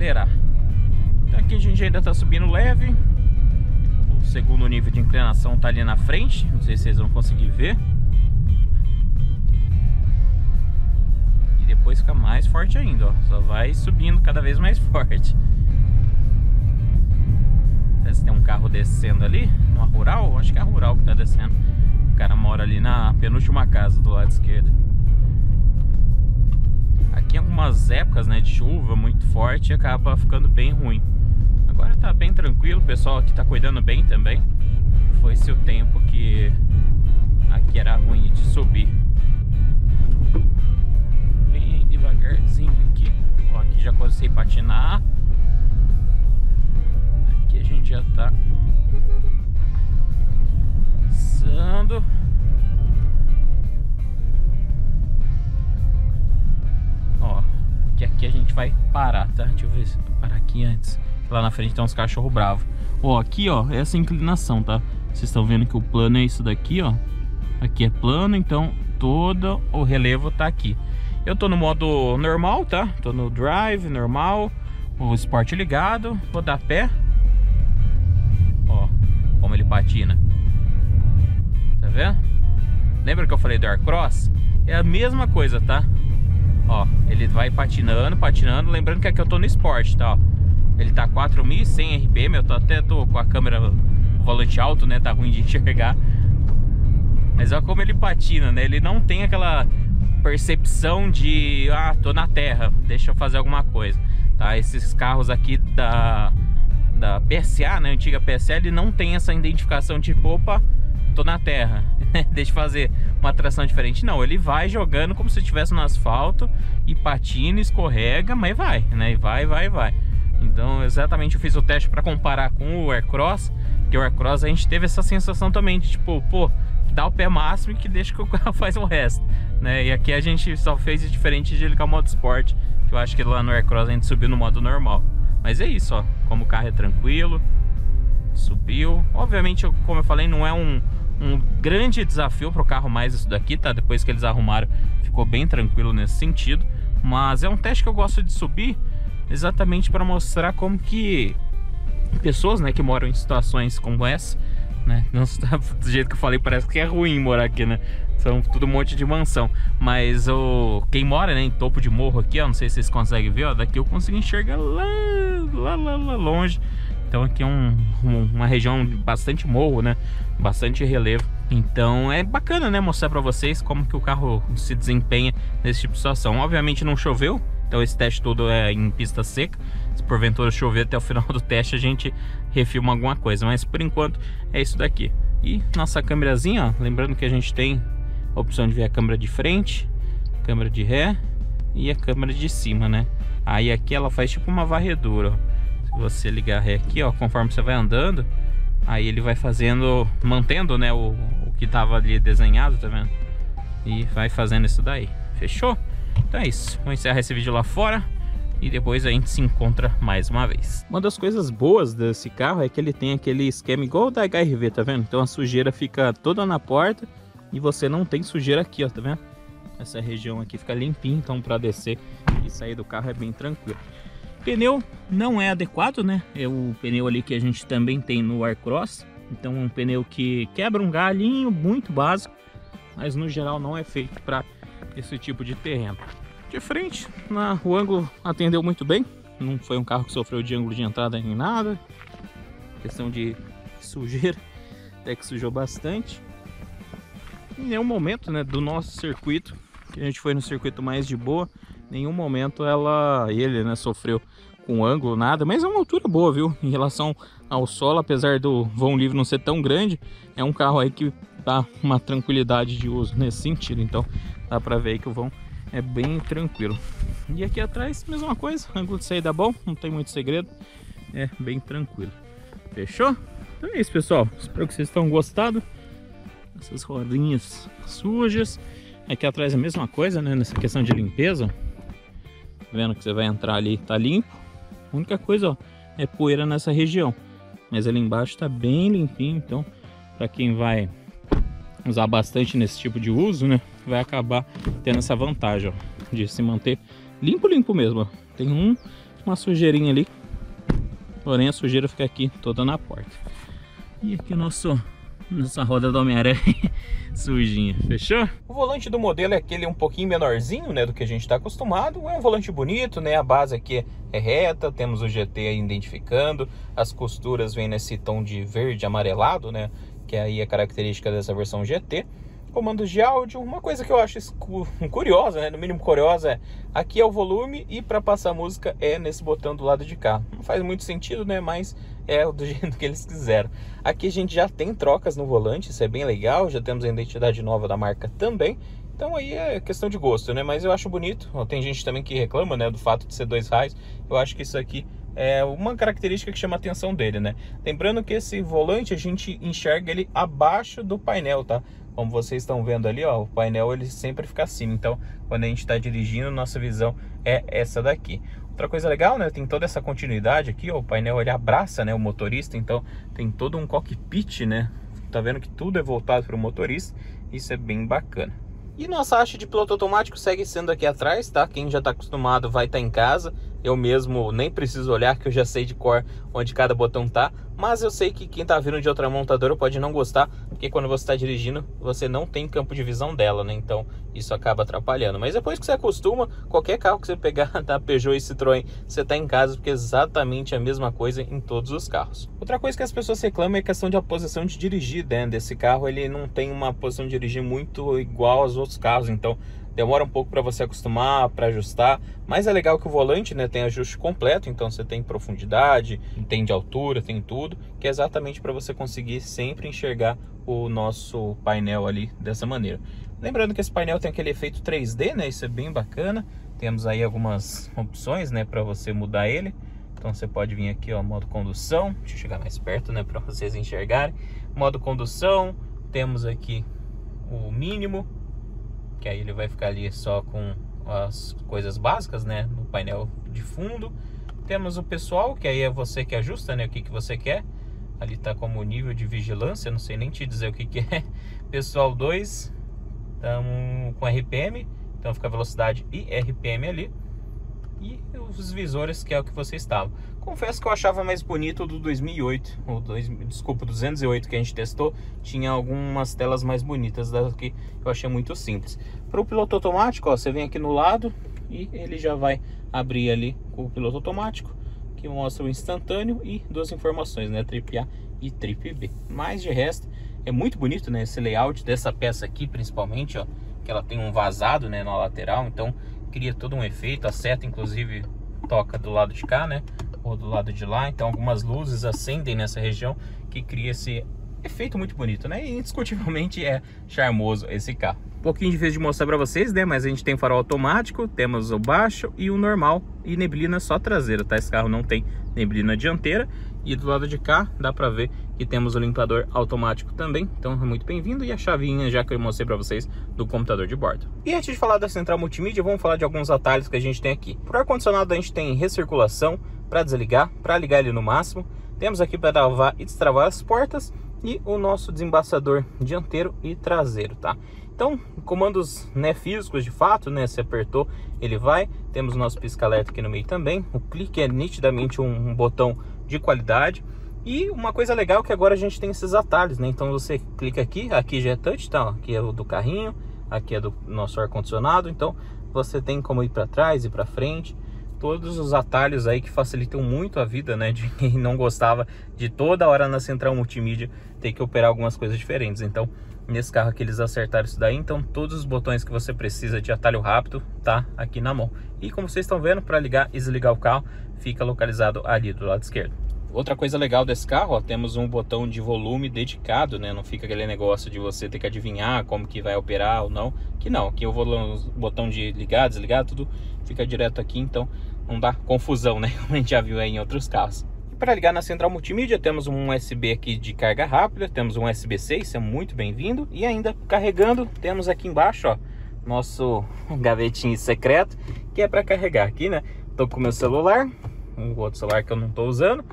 acelerar. Então aqui a gente ainda tá subindo leve. O segundo nível de inclinação tá ali na frente, não sei se vocês vão conseguir ver. E depois fica mais forte ainda, ó. Só vai subindo cada vez mais forte. Se tem um carro descendo ali, uma rural, acho que é a rural que tá descendo. O cara mora ali na penúltima casa do lado esquerdo. Aqui em algumas épocas, né, de chuva muito forte, acaba ficando bem ruim. Agora tá bem tranquilo, o pessoal aqui tá cuidando bem também. Foi-se o tempo que aqui era ruim de subir. Bem devagarzinho aqui. Ó, aqui já consegui patinar. Aqui a gente já tá passando. Ó, que aqui a gente vai parar, tá? Deixa eu ver se eu parar aqui antes. Lá na frente tem uns cachorros bravos. Ó, aqui ó, essa inclinação, tá? Vocês estão vendo que o plano é isso daqui, ó. Aqui é plano, então todo o relevo tá aqui. Eu tô no modo normal, tá? Tô no drive, normal. O esporte ligado, vou dar pé. Ó, como ele patina. Tá vendo? Lembra que eu falei do Aircross? É a mesma coisa, tá? Ó, ele vai patinando, patinando. Lembrando que aqui eu tô no esporte, tá? Ó, ele tá 4.100 RPM. Eu até tô com a câmera, o volante alto, né? Tá ruim de enxergar. Mas olha como ele patina, né? Ele não tem aquela percepção de... ah, tô na terra, deixa eu fazer alguma coisa, tá? Esses carros aqui da PSA, né? Antiga PSA, ele não tem essa identificação tipo, opa, tô na terra, deixa eu fazer uma tração diferente. Não, ele vai jogando como se estivesse no asfalto e patina, escorrega, mas vai, né? E vai. Então, exatamente, eu fiz o teste para comparar com o Aircross, que o Aircross a gente teve essa sensação também de tipo, pô, dá o pé máximo e que deixa que o carro faz o resto, né? E aqui a gente só fez diferente de ligar o modo Sport, que eu acho que lá no Aircross a gente subiu no modo normal. Mas é isso, ó, como o carro é tranquilo, subiu. Obviamente, como eu falei, não é um grande desafio para o carro mais isso daqui, tá? Depois que eles arrumaram, ficou bem tranquilo nesse sentido. Mas é um teste que eu gosto de subir exatamente para mostrar como que pessoas, né, que moram em situações como essa, né, não do jeito que eu falei, parece que é ruim morar aqui, né? São tudo um monte de mansão. Mas quem mora, né, em topo de morro aqui, ó, não sei se vocês conseguem ver, ó, daqui eu consigo enxergar lá longe. Então aqui é uma região de bastante morro, né? Bastante relevo. Então é bacana, né, mostrar pra vocês como que o carro se desempenha nesse tipo de situação. Obviamente não choveu, então esse teste todo é em pista seca. Se porventura chover até o final do teste, a gente refilma alguma coisa. Mas por enquanto é isso daqui. E nossa câmerazinha, ó, lembrando que a gente tem a opção de ver a câmera de frente, câmera de ré e a câmera de cima, né? Aí aqui ela faz tipo uma varredura, ó. Se você ligar ré aqui, ó, conforme você vai andando, aí ele vai fazendo, mantendo, né, o que tava ali desenhado, tá vendo? E vai fazendo isso daí. Fechou? Então é isso. Vou encerrar esse vídeo lá fora e depois a gente se encontra mais uma vez. Uma das coisas boas desse carro é que ele tem aquele esquema igual o da HR-V, tá vendo? Então a sujeira fica toda na porta e você não tem sujeira aqui, ó, tá vendo? Essa região aqui fica limpinha, então para descer e sair do carro é bem tranquilo. Pneu não é adequado, né? É o pneu ali que a gente também tem no Aircross. Então é um pneu que quebra um galinho, muito básico, mas no geral não é feito para esse tipo de terreno. De frente, o ângulo atendeu muito bem. Não foi um carro que sofreu de ângulo de entrada nem nada. Questão de sujeira, até que sujou bastante. Em nenhum momento, né, do nosso circuito, que a gente foi no circuito mais de boa, nenhum momento ele, né, sofreu com ângulo, nada. Mas é uma altura boa, viu? Em relação ao solo, apesar do vão livre não ser tão grande, é um carro aí que dá uma tranquilidade de uso nesse sentido. Então dá pra ver aí que o vão é bem tranquilo. E aqui atrás, mesma coisa, ângulo de saída bom, não tem muito segredo, é bem tranquilo. Fechou? Então é isso, pessoal, espero que vocês tenham gostado. Essas rodinhas sujas. Aqui atrás é a mesma coisa, né, nessa questão de limpeza. Tá vendo que você vai entrar ali, tá limpo. A única coisa, ó, é poeira nessa região, mas ali embaixo tá bem limpinho. Então para quem vai usar bastante nesse tipo de uso, né, vai acabar tendo essa vantagem, ó, de se manter limpo mesmo, ó. Tem uma sujeirinha ali, porém a sujeira fica aqui toda na porta. E aqui nossa roda do Homem-Aranha sujinha, fechou? O volante do modelo é aquele um pouquinho menorzinho, né, do que a gente está acostumado. É um volante bonito, né, a base aqui é reta, temos o GT aí identificando, as costuras vêm nesse tom de verde amarelado, né, que aí é característica dessa versão GT. Comandos de áudio, uma coisa que eu acho curiosa, né, no mínimo curiosa, é aqui é o volume e para passar música é nesse botão do lado de cá. Não faz muito sentido, né, mas é do jeito que eles quiseram. Aqui a gente já tem trocas no volante, isso é bem legal, já temos a identidade nova da marca também. Então aí é questão de gosto, né, mas eu acho bonito. Tem gente também que reclama, né, do fato de ser 2 raios. Eu acho que isso aqui é uma característica que chama a atenção dele, né. Lembrando que esse volante a gente enxerga ele abaixo do painel, tá? Como vocês estão vendo ali, ó, o painel ele sempre fica acima. Então, quando a gente está dirigindo, nossa visão é essa daqui. Outra coisa legal, né, tem toda essa continuidade aqui, ó, o painel ele abraça, né, o motorista. Então, tem todo um cockpit, né? Tá vendo que tudo é voltado para o motorista. Isso é bem bacana. E nossa haste de piloto automático segue sendo aqui atrás, tá? Quem já está acostumado vai estar em casa. Eu mesmo nem preciso olhar, que eu já sei de cor onde cada botão tá. Mas eu sei que quem tá vindo de outra montadora pode não gostar, porque quando você está dirigindo, você não tem campo de visão dela, né? Então isso acaba atrapalhando. Mas depois que você acostuma, qualquer carro que você pegar da Peugeot e Citroën, você tá em casa, porque é exatamente a mesma coisa em todos os carros. Outra coisa que as pessoas reclamam é a questão de a posição de dirigir, né? Desse carro, ele não tem uma posição de dirigir muito igual aos outros carros, então demora um pouco para você acostumar, para ajustar. Mas é legal que o volante, né, tem ajuste completo. Então você tem profundidade, tem de altura, tem tudo, que é exatamente para você conseguir sempre enxergar o nosso painel ali dessa maneira. Lembrando que esse painel tem aquele efeito 3D, né, isso é bem bacana. Temos aí algumas opções, né, para você mudar ele. Então você pode vir aqui, ó, modo condução. Deixa eu chegar mais perto, né, para vocês enxergarem. Modo condução, temos aqui o mínimo, que aí ele vai ficar ali só com as coisas básicas, né, no painel de fundo. Temos o pessoal, que aí é você que ajusta, né, o que você quer. Ali tá como nível de vigilância, não sei nem te dizer o que é. Pessoal 2, estamos com RPM, então fica velocidade e RPM ali. E os visores, que é o que você estava. Confesso que eu achava mais bonito o do 2008, desculpa, 208 que a gente testou. Tinha algumas telas mais bonitas, daqui eu achei muito simples. Para o piloto automático, ó, você vem aqui no lado e ele já vai abrir ali com o piloto automático, que mostra o instantâneo e duas informações, né, trip A e trip B. Mas de resto, é muito bonito, né, esse layout dessa peça aqui, principalmente, ó, que ela tem um vazado, né, na lateral, então cria todo um efeito. A seta inclusive toca do lado de cá, né, ou do lado de lá, então algumas luzes acendem nessa região, que cria esse efeito muito bonito, né, e indiscutivelmente é charmoso esse carro. Um pouquinho difícil de mostrar para vocês, né, mas a gente tem farol automático, temos o baixo e o normal, e neblina só traseira, tá? Esse carro não tem neblina dianteira. E do lado de cá dá para ver que temos o limpador automático também, então é muito bem-vindo. E a chavinha, já que eu mostrei para vocês, do computador de bordo. E antes de falar da central multimídia, vamos falar de alguns atalhos que a gente tem aqui. Para o ar-condicionado a gente tem recirculação para desligar, para ligar ele no máximo. Temos aqui para travar e destravar as portas e o nosso desembaçador dianteiro e traseiro, tá? Então, comandos, né, físicos de fato, né, se apertou, ele vai. Temos o nosso pisca-alerta aqui no meio também. O clique é nitidamente um botão de qualidade. E uma coisa legal é que agora a gente tem esses atalhos, né? Então você clica aqui já é touch, tá? Aqui é o do carrinho, aqui é do nosso ar-condicionado. Então você tem como ir para trás e para frente. Todos os atalhos aí que facilitam muito a vida, né, de quem não gostava de toda hora na central multimídia ter que operar algumas coisas diferentes. Então, nesse carro aqui eles acertaram isso daí. Então, todos os botões que você precisa de atalho rápido tá aqui na mão. E como vocês estão vendo, para ligar e desligar o carro, fica localizado ali do lado esquerdo. Outra coisa legal desse carro, ó, temos um botão de volume dedicado, né? Não fica aquele negócio de você ter que adivinhar como que vai operar ou não. Que não, aqui o botão de ligar, desligar, tudo fica direto aqui, então não dá confusão, né? Como a gente já viu aí em outros carros. Para ligar na central multimídia, temos um USB aqui de carga rápida, temos um USB-C, isso é muito bem-vindo. E ainda carregando, temos aqui embaixo, ó, nosso gavetinho secreto, que é para carregar aqui, né? Tô com o meu celular, um outro celular que eu não tô usando.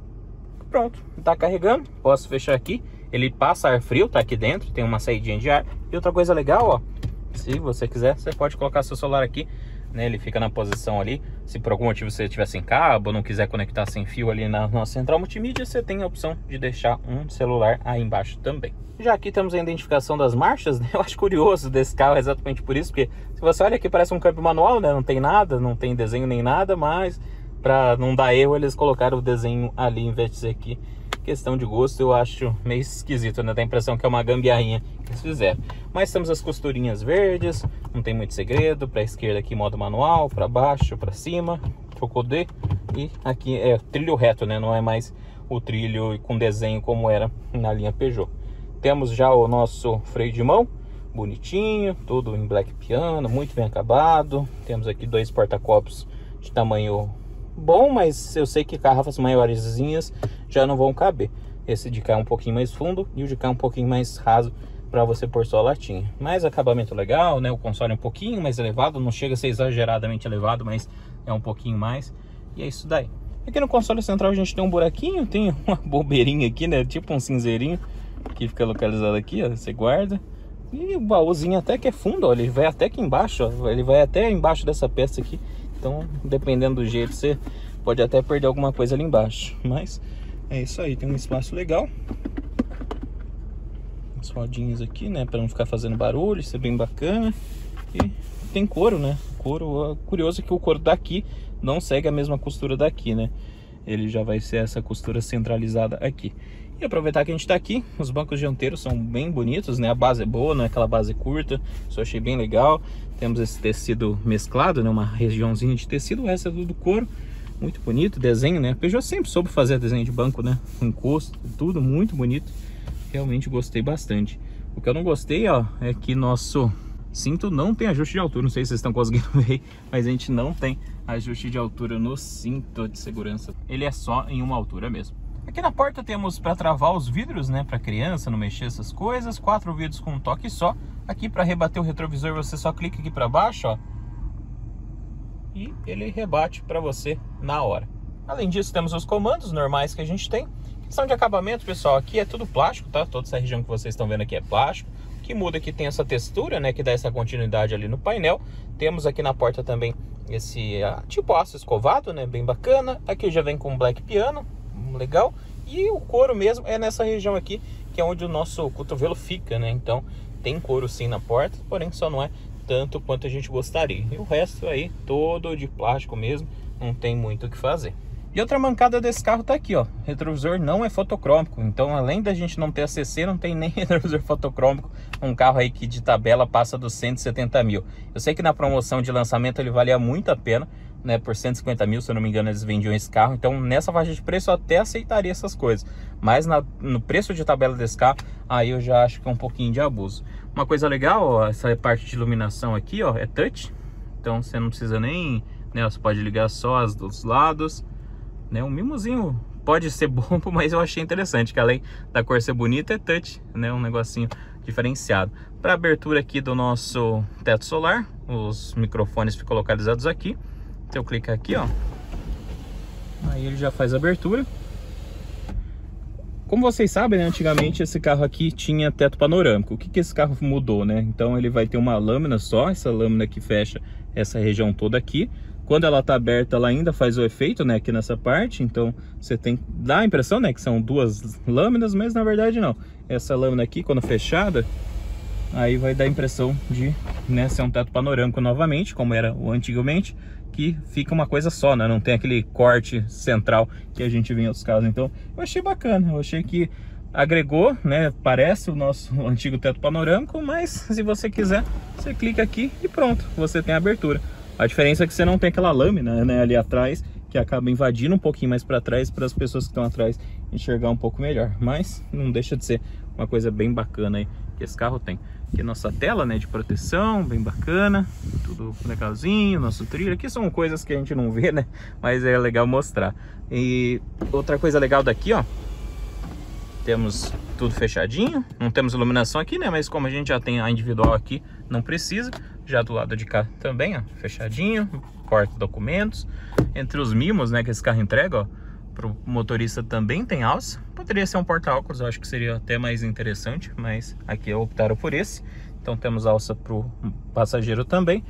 Pronto, tá carregando, posso fechar aqui. Ele passa ar frio, tá aqui dentro, tem uma saída de ar. E outra coisa legal, ó, se você quiser, você pode colocar seu celular aqui né? Ele fica na posição ali. Se por algum motivo você estiver sem cabo, ou não quiser conectar sem fio ali na nossa central multimídia, você tem a opção de deixar um celular aí embaixo também. Já aqui temos a identificação das marchas, né? Eu acho curioso desse carro exatamente por isso, porque se você olha aqui parece um câmbio manual, né? Não tem nada, não tem desenho nem nada, mas para não dar erro eles colocaram o desenho ali em vez de ser aqui. Questão de gosto, eu acho meio esquisito, né? Dá a impressão que é uma gambiarrinha que eles fizeram. Mas temos as costurinhas verdes, não tem muito segredo. Para a esquerda aqui modo manual, para baixo, para cima, trocou D. E aqui é trilho reto, né? Não é mais o trilho com desenho como era na linha Peugeot. Temos já o nosso freio de mão, bonitinho, tudo em black piano, muito bem acabado. Temos aqui dois porta-copos de tamanho bom, mas eu sei que garrafas maiorzinhas já não vão caber. Esse de cá é um pouquinho mais fundo e o de cá é um pouquinho mais raso para você pôr sua latinha. Mas acabamento legal, né? O console é um pouquinho mais elevado, não chega a ser exageradamente elevado, mas é um pouquinho mais. E é isso daí. Aqui no console central a gente tem um buraquinho, tem uma bobeirinha aqui, né? Tipo um cinzeirinho que fica localizado aqui, ó. Você guarda. E o baúzinho até que é fundo, ó. Ele vai até aqui embaixo, ó. Ele vai até embaixo dessa peça aqui. Então, dependendo do jeito, você pode até perder alguma coisa ali embaixo. Mas é isso aí, tem um espaço legal. As rodinhas aqui, né, para não ficar fazendo barulho, isso é bem bacana. E tem couro, né? Couro, curioso que o couro daqui não segue a mesma costura daqui, né? Ele já vai ser essa costura centralizada aqui. E aproveitar que a gente tá aqui, os bancos dianteiros são bem bonitos, né? A base é boa, não é aquela base curta, isso eu achei bem legal. Temos esse tecido mesclado, né? Uma regiãozinha de tecido, o resto é tudo couro. Muito bonito, desenho, né? A Peugeot sempre soube fazer desenho de banco, né? Encosto, tudo muito bonito. Realmente gostei bastante. O que eu não gostei, ó, é que nosso cinto não tem ajuste de altura. Não sei se vocês estão conseguindo ver, mas a gente não tem ajuste de altura no cinto de segurança. Ele é só em uma altura mesmo. Aqui na porta temos para travar os vidros, né, para criança não mexer essas coisas. 4 vidros com um toque só. Aqui para rebater o retrovisor você só clica aqui para baixo, ó, e ele rebate para você na hora. Além disso temos os comandos normais que a gente tem. Questão de acabamento, pessoal, aqui é tudo plástico, tá? Toda essa região que vocês estão vendo aqui é plástico. O que muda aqui tem essa textura, né, que dá essa continuidade ali no painel. Temos aqui na porta também esse tipo aço escovado, né, bem bacana. Aqui já vem com black piano, legal. E o couro mesmo é nessa região aqui, que é onde o nosso cotovelo fica, né? Então tem couro sim na porta, porém só não é tanto quanto a gente gostaria. E o resto aí todo de plástico mesmo, não tem muito o que fazer. E outra mancada desse carro tá aqui, ó. Retrovisor não é fotocrômico. Então, além da gente não ter ACC, não tem nem retrovisor fotocrômico. Um carro aí que de tabela passa dos 170 mil. Eu sei que na promoção de lançamento ele valia muito a pena, né? Por 150 mil, se eu não me engano, eles vendiam esse carro. Então, nessa faixa de preço, eu até aceitaria essas coisas. Mas no preço de tabela desse carro, aí eu já acho que é um pouquinho de abuso. Uma coisa legal, ó, essa parte de iluminação aqui, ó, é touch. Então, você não precisa nem, né? Você pode ligar só as dos lados. Né, um mimozinho pode ser bobo, mas eu achei interessante que além da cor ser bonita é touch, né, um negocinho diferenciado. Para abertura aqui do nosso teto solar, os microfones ficam localizados aqui. Então eu clico aqui, ó, aí ele já faz a abertura. Como vocês sabem, né, antigamente esse carro aqui tinha teto panorâmico. O que esse carro mudou, né? Então ele vai ter uma lâmina só, essa lâmina que fecha essa região toda aqui. Quando ela tá aberta, ela ainda faz o efeito, né, aqui nessa parte. Então você tem, dá a impressão, né, que são duas lâminas, mas na verdade não. Essa lâmina aqui, quando fechada, aí vai dar a impressão de, né, ser um teto panorâmico novamente, como era o antigamente, que fica uma coisa só, né, não tem aquele corte central que a gente vê em outros carros. Então eu achei bacana, eu achei que agregou, né, parece o nosso antigo teto panorâmico, mas se você quiser, você clica aqui e pronto, você tem a abertura. A diferença é que você não tem aquela lâmina, né, ali atrás, que acaba invadindo um pouquinho mais para trás, para as pessoas que estão atrás enxergar um pouco melhor. Mas não deixa de ser uma coisa bem bacana aí que esse carro tem. Aqui nossa tela, né, de proteção, bem bacana, tudo legalzinho, nosso trilho. Aqui são coisas que a gente não vê, né, mas é legal mostrar. E outra coisa legal daqui, ó, temos tudo fechadinho, não temos iluminação aqui, né, mas como a gente já tem a individual aqui, não precisa. Já do lado de cá também, ó, fechadinho, porta documentos. Entre os mimos, né, que esse carro entrega, ó, pro motorista também tem alça. Poderia ser um porta-óculos, eu acho que seria até mais interessante, mas aqui optaram por esse. Então temos alça pro passageiro também.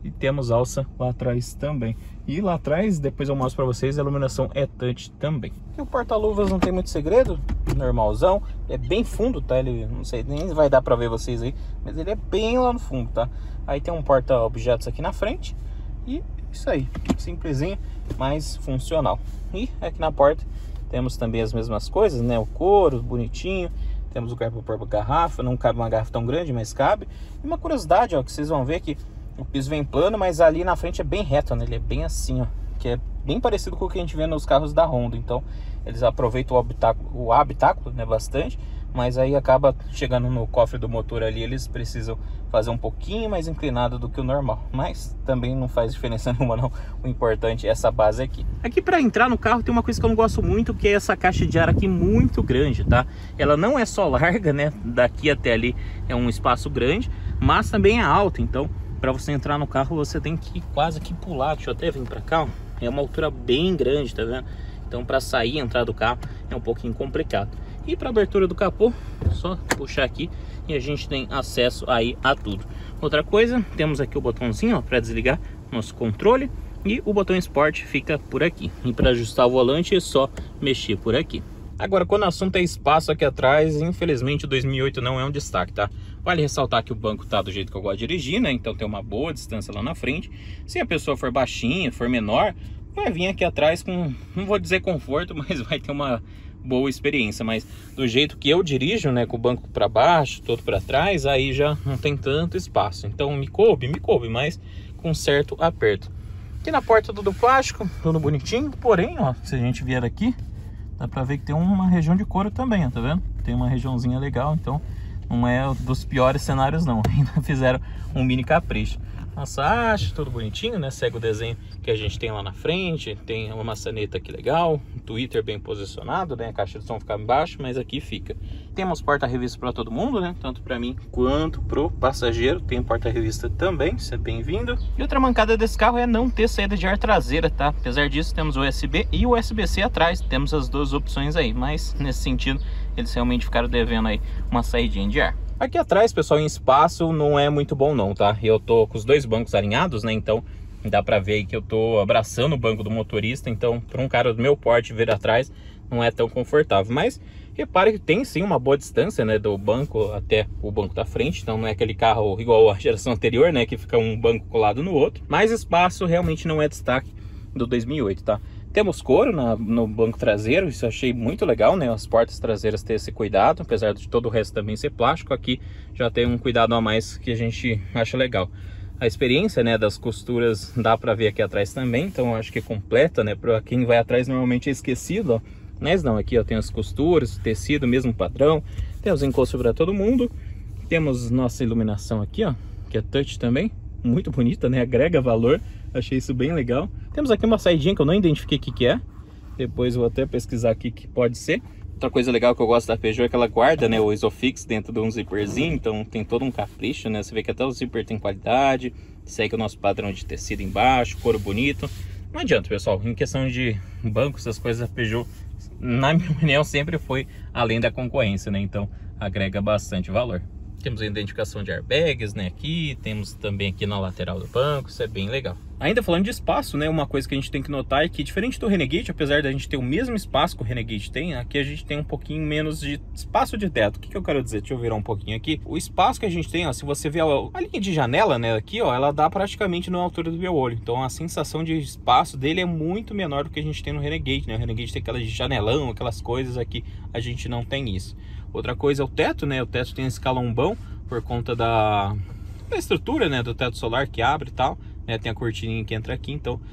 e temos alça lá atrás também. E lá atrás, depois eu mostro pra vocês, a iluminação é touch também. E o porta-luvas não tem muito segredo, normalzão, é bem fundo, tá? Ele, não sei, nem vai dar pra ver vocês aí, mas ele é bem lá no fundo, tá? Aí tem um porta-objetos aqui na frente e isso aí, simplesinho, mas funcional. E aqui na porta temos também as mesmas coisas, né? O couro, bonitinho. Temos lugar para pôr garrafa, não cabe uma garrafa tão grande, mas cabe. E uma curiosidade, ó, que vocês vão ver que o piso vem plano, mas ali na frente é bem reto, né? Ele é bem assim, ó, que é bem parecido com o que a gente vê nos carros da Honda. Então, eles aproveitam o habitáculo, né, bastante, mas aí acaba chegando no cofre do motor ali, eles precisam fazer um pouquinho mais inclinado do que o normal, mas também não faz diferença nenhuma não, o importante é essa base aqui. Aqui para entrar no carro tem uma coisa que eu não gosto muito, que é essa caixa de ar aqui muito grande, tá? Ela não é só larga, né, daqui até ali é um espaço grande, mas também é alta, então para você entrar no carro você tem que quase que pular. Deixa eu até vir para cá, ó. É uma altura bem grande, tá vendo? Então para sair e entrar do carro é um pouquinho complicado. E para abertura do capô, só puxar aqui e a gente tem acesso aí a tudo. Outra coisa, temos aqui o botãozinho para desligar nosso controle e o botão Sport fica por aqui. E para ajustar o volante é só mexer por aqui. Agora, quando o assunto é espaço aqui atrás, infelizmente o 2008 não é um destaque, tá? Vale ressaltar que o banco tá do jeito que eu gosto de dirigir, né? Então tem uma boa distância lá na frente. Se a pessoa for baixinha, for menor, vai vir aqui atrás com, não vou dizer conforto, mas vai ter uma boa experiência. Mas do jeito que eu dirijo, né, com o banco para baixo, todo para trás, aí já não tem tanto espaço. Então me coube, mas com certo aperto. Aqui na porta tudo plástico, tudo bonitinho, porém, ó, se a gente vier aqui, dá pra ver que tem uma região de couro também, ó, tá vendo? Tem uma regiãozinha legal, então não é dos piores cenários não. Ainda fizeram um mini capricho. Nossa haste, tudo bonitinho, né? Segue o desenho que a gente tem lá na frente. Tem uma maçaneta aqui legal, um Twitter bem posicionado, né? A caixa de som fica embaixo, mas aqui fica. Temos porta-revista para todo mundo, né? Tanto para mim quanto pro passageiro. Tem porta-revista também, seja bem-vindo. E outra mancada desse carro é não ter saída de ar traseira, tá? Apesar disso, temos USB e USB-C atrás. Temos as duas opções aí, mas nesse sentido, eles realmente ficaram devendo aí uma saidinha de ar. Aqui atrás, pessoal, em espaço não é muito bom não, tá? Eu tô com os dois bancos alinhados, né? Então dá pra ver aí que eu tô abraçando o banco do motorista. Então, para um cara do meu porte vir atrás, não é tão confortável. Mas repare que tem sim uma boa distância, né? Do banco até o banco da frente. Então não é aquele carro igual a geração anterior, né? Que fica um banco colado no outro. Mas espaço realmente não é destaque do 2008, tá? Temos couro no banco traseiro, isso eu achei muito legal, né? As portas traseiras ter esse cuidado, apesar de todo o resto também ser plástico, aqui já tem um cuidado a mais que a gente acha legal. A experiência, né, das costuras dá pra ver aqui atrás também, então eu acho que é completa, né? Pra quem vai atrás normalmente é esquecido, ó. Mas não, aqui ó, tem as costuras, o tecido, mesmo padrão, temos encostos para todo mundo, temos nossa iluminação aqui, ó, que é touch também, muito bonita, né? Agrega valor. Achei isso bem legal. Temos aqui uma saidinha que eu não identifiquei o que é. Depois vou até pesquisar aqui que pode ser. Outra coisa legal que eu gosto da Peugeot é que ela guarda, né, o Isofix dentro de um zíperzinho. Então tem todo um capricho, né? Você vê que até o zíper tem qualidade. Segue o nosso padrão de tecido embaixo, couro bonito. Não adianta, pessoal. Em questão de banco, essas coisas, a Peugeot, na minha opinião, sempre foi além da concorrência, né? Então agrega bastante valor. Temos a identificação de airbags, né, aqui, temos também aqui na lateral do banco, isso é bem legal. Ainda falando de espaço, né, uma coisa que a gente tem que notar é que, diferente do Renegade, apesar da gente ter o mesmo espaço que o Renegade tem, aqui a gente tem um pouquinho menos de espaço de teto. O que eu quero dizer? Deixa eu virar um pouquinho aqui. O espaço que a gente tem, ó, se você ver a linha de janela, né, aqui, ó, ela dá praticamente na altura do meu olho. Então a sensação de espaço dele é muito menor do que a gente tem no Renegade, né? O Renegade tem aquelas de janelão, aquelas coisas, aqui a gente não tem isso. Outra coisa é o teto, né? O teto tem esse calombão por conta da estrutura, né? Do teto solar que abre e tal, né? Tem a cortininha que entra aqui, então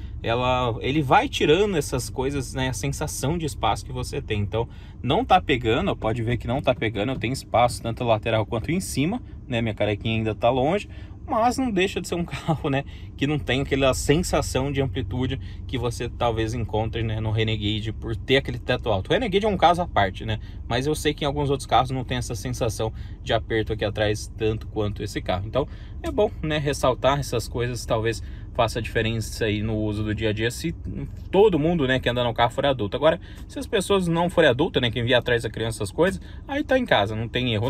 ele vai tirando essas coisas, né? A sensação de espaço que você tem. Então não tá pegando, ó, pode ver que não tá pegando. Eu tenho espaço tanto lateral quanto em cima, né? Minha carequinha ainda tá longe, mas não deixa de ser um carro, né, que não tem aquela sensação de amplitude que você talvez encontre, né, no Renegade, por ter aquele teto alto. O Renegade é um caso à parte, né, mas eu sei que em alguns outros carros não tem essa sensação de aperto aqui atrás tanto quanto esse carro. Então é bom, né, ressaltar essas coisas, talvez faça diferença aí no uso do dia a dia, se todo mundo, né, que anda no carro for adulto. Agora, se as pessoas não forem adultas, né, quem vier atrás da criança, essas coisas, aí tá em casa, não tem erro não.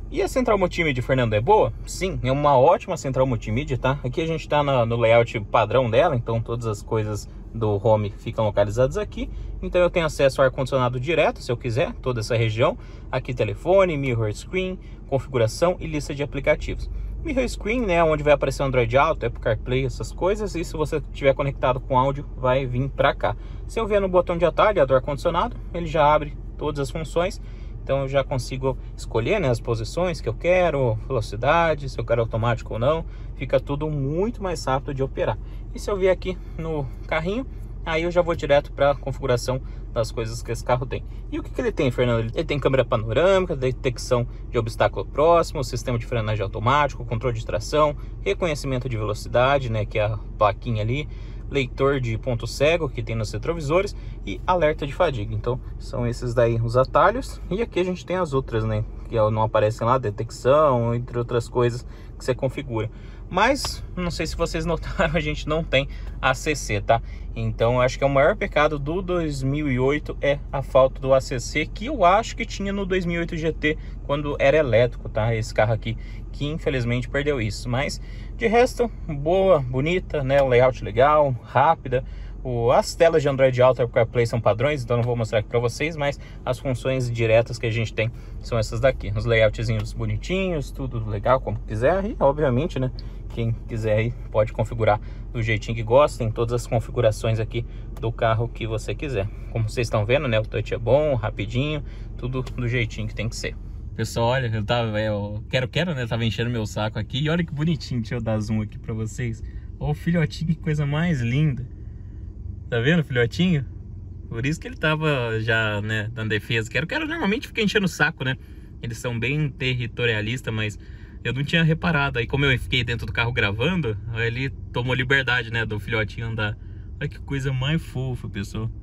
E a central multimídia, Fernando, é boa? Sim, é uma ótima central multimídia, tá? Aqui a gente está no layout padrão dela, então todas as coisas do home ficam localizadas aqui. Então eu tenho acesso ao ar-condicionado direto, se eu quiser, toda essa região. Aqui telefone, mirror screen, configuração e lista de aplicativos. Mirror screen, né, onde vai aparecer o Android Auto, Apple CarPlay, essas coisas. E se você estiver conectado com áudio, vai vir para cá. Se eu vier no botão de atalho do ar-condicionado, ele já abre todas as funções. Então eu já consigo escolher, né, as posições que eu quero, velocidade, se eu quero automático ou não. Fica tudo muito mais rápido de operar. E se eu vier aqui no carrinho, aí eu já vou direto para a configuração das coisas que esse carro tem. E o que ele tem, Fernando? Ele tem câmera panorâmica, detecção de obstáculo próximo, sistema de frenagem automático, controle de tração, reconhecimento de velocidade, né, que é a plaquinha ali, leitor de ponto cego que tem nos retrovisores e alerta de fadiga. Então são esses daí os atalhos. E aqui a gente tem as outras, né, que não aparecem lá, detecção, entre outras coisas que você configura. Mas não sei se vocês notaram, a gente não tem ACC, tá? Então eu acho que é o maior pecado do 2008 é a falta do ACC, que eu acho que tinha no 2008 GT quando era elétrico, tá? Esse carro aqui que infelizmente perdeu isso. Mas de resto, boa, bonita, né? O layout legal, rápida. As telas de Android Auto e Apple CarPlay são padrões, então não vou mostrar aqui para vocês, mas as funções diretas que a gente tem são essas daqui. Os layoutzinhos bonitinhos, tudo legal como quiser. E obviamente, né, quem quiser aí pode configurar do jeitinho que gosta. Tem todas as configurações aqui do carro que você quiser. Como vocês estão vendo, né, o touch é bom, rapidinho, tudo do jeitinho que tem que ser. Pessoal, olha, eu quero, né, tava enchendo meu saco aqui. E olha que bonitinho, deixa eu dar zoom aqui para vocês. Olha o filhotinho, que coisa mais linda. Tá vendo, filhotinho? Por isso que ele tava já, né, dando defesa. Quero normalmente fica enchendo o saco, né? Eles são bem territorialistas, mas eu não tinha reparado. Aí como eu fiquei dentro do carro gravando, aí ele tomou liberdade, né, do filhotinho andar. Olha que coisa mais fofa, pessoal.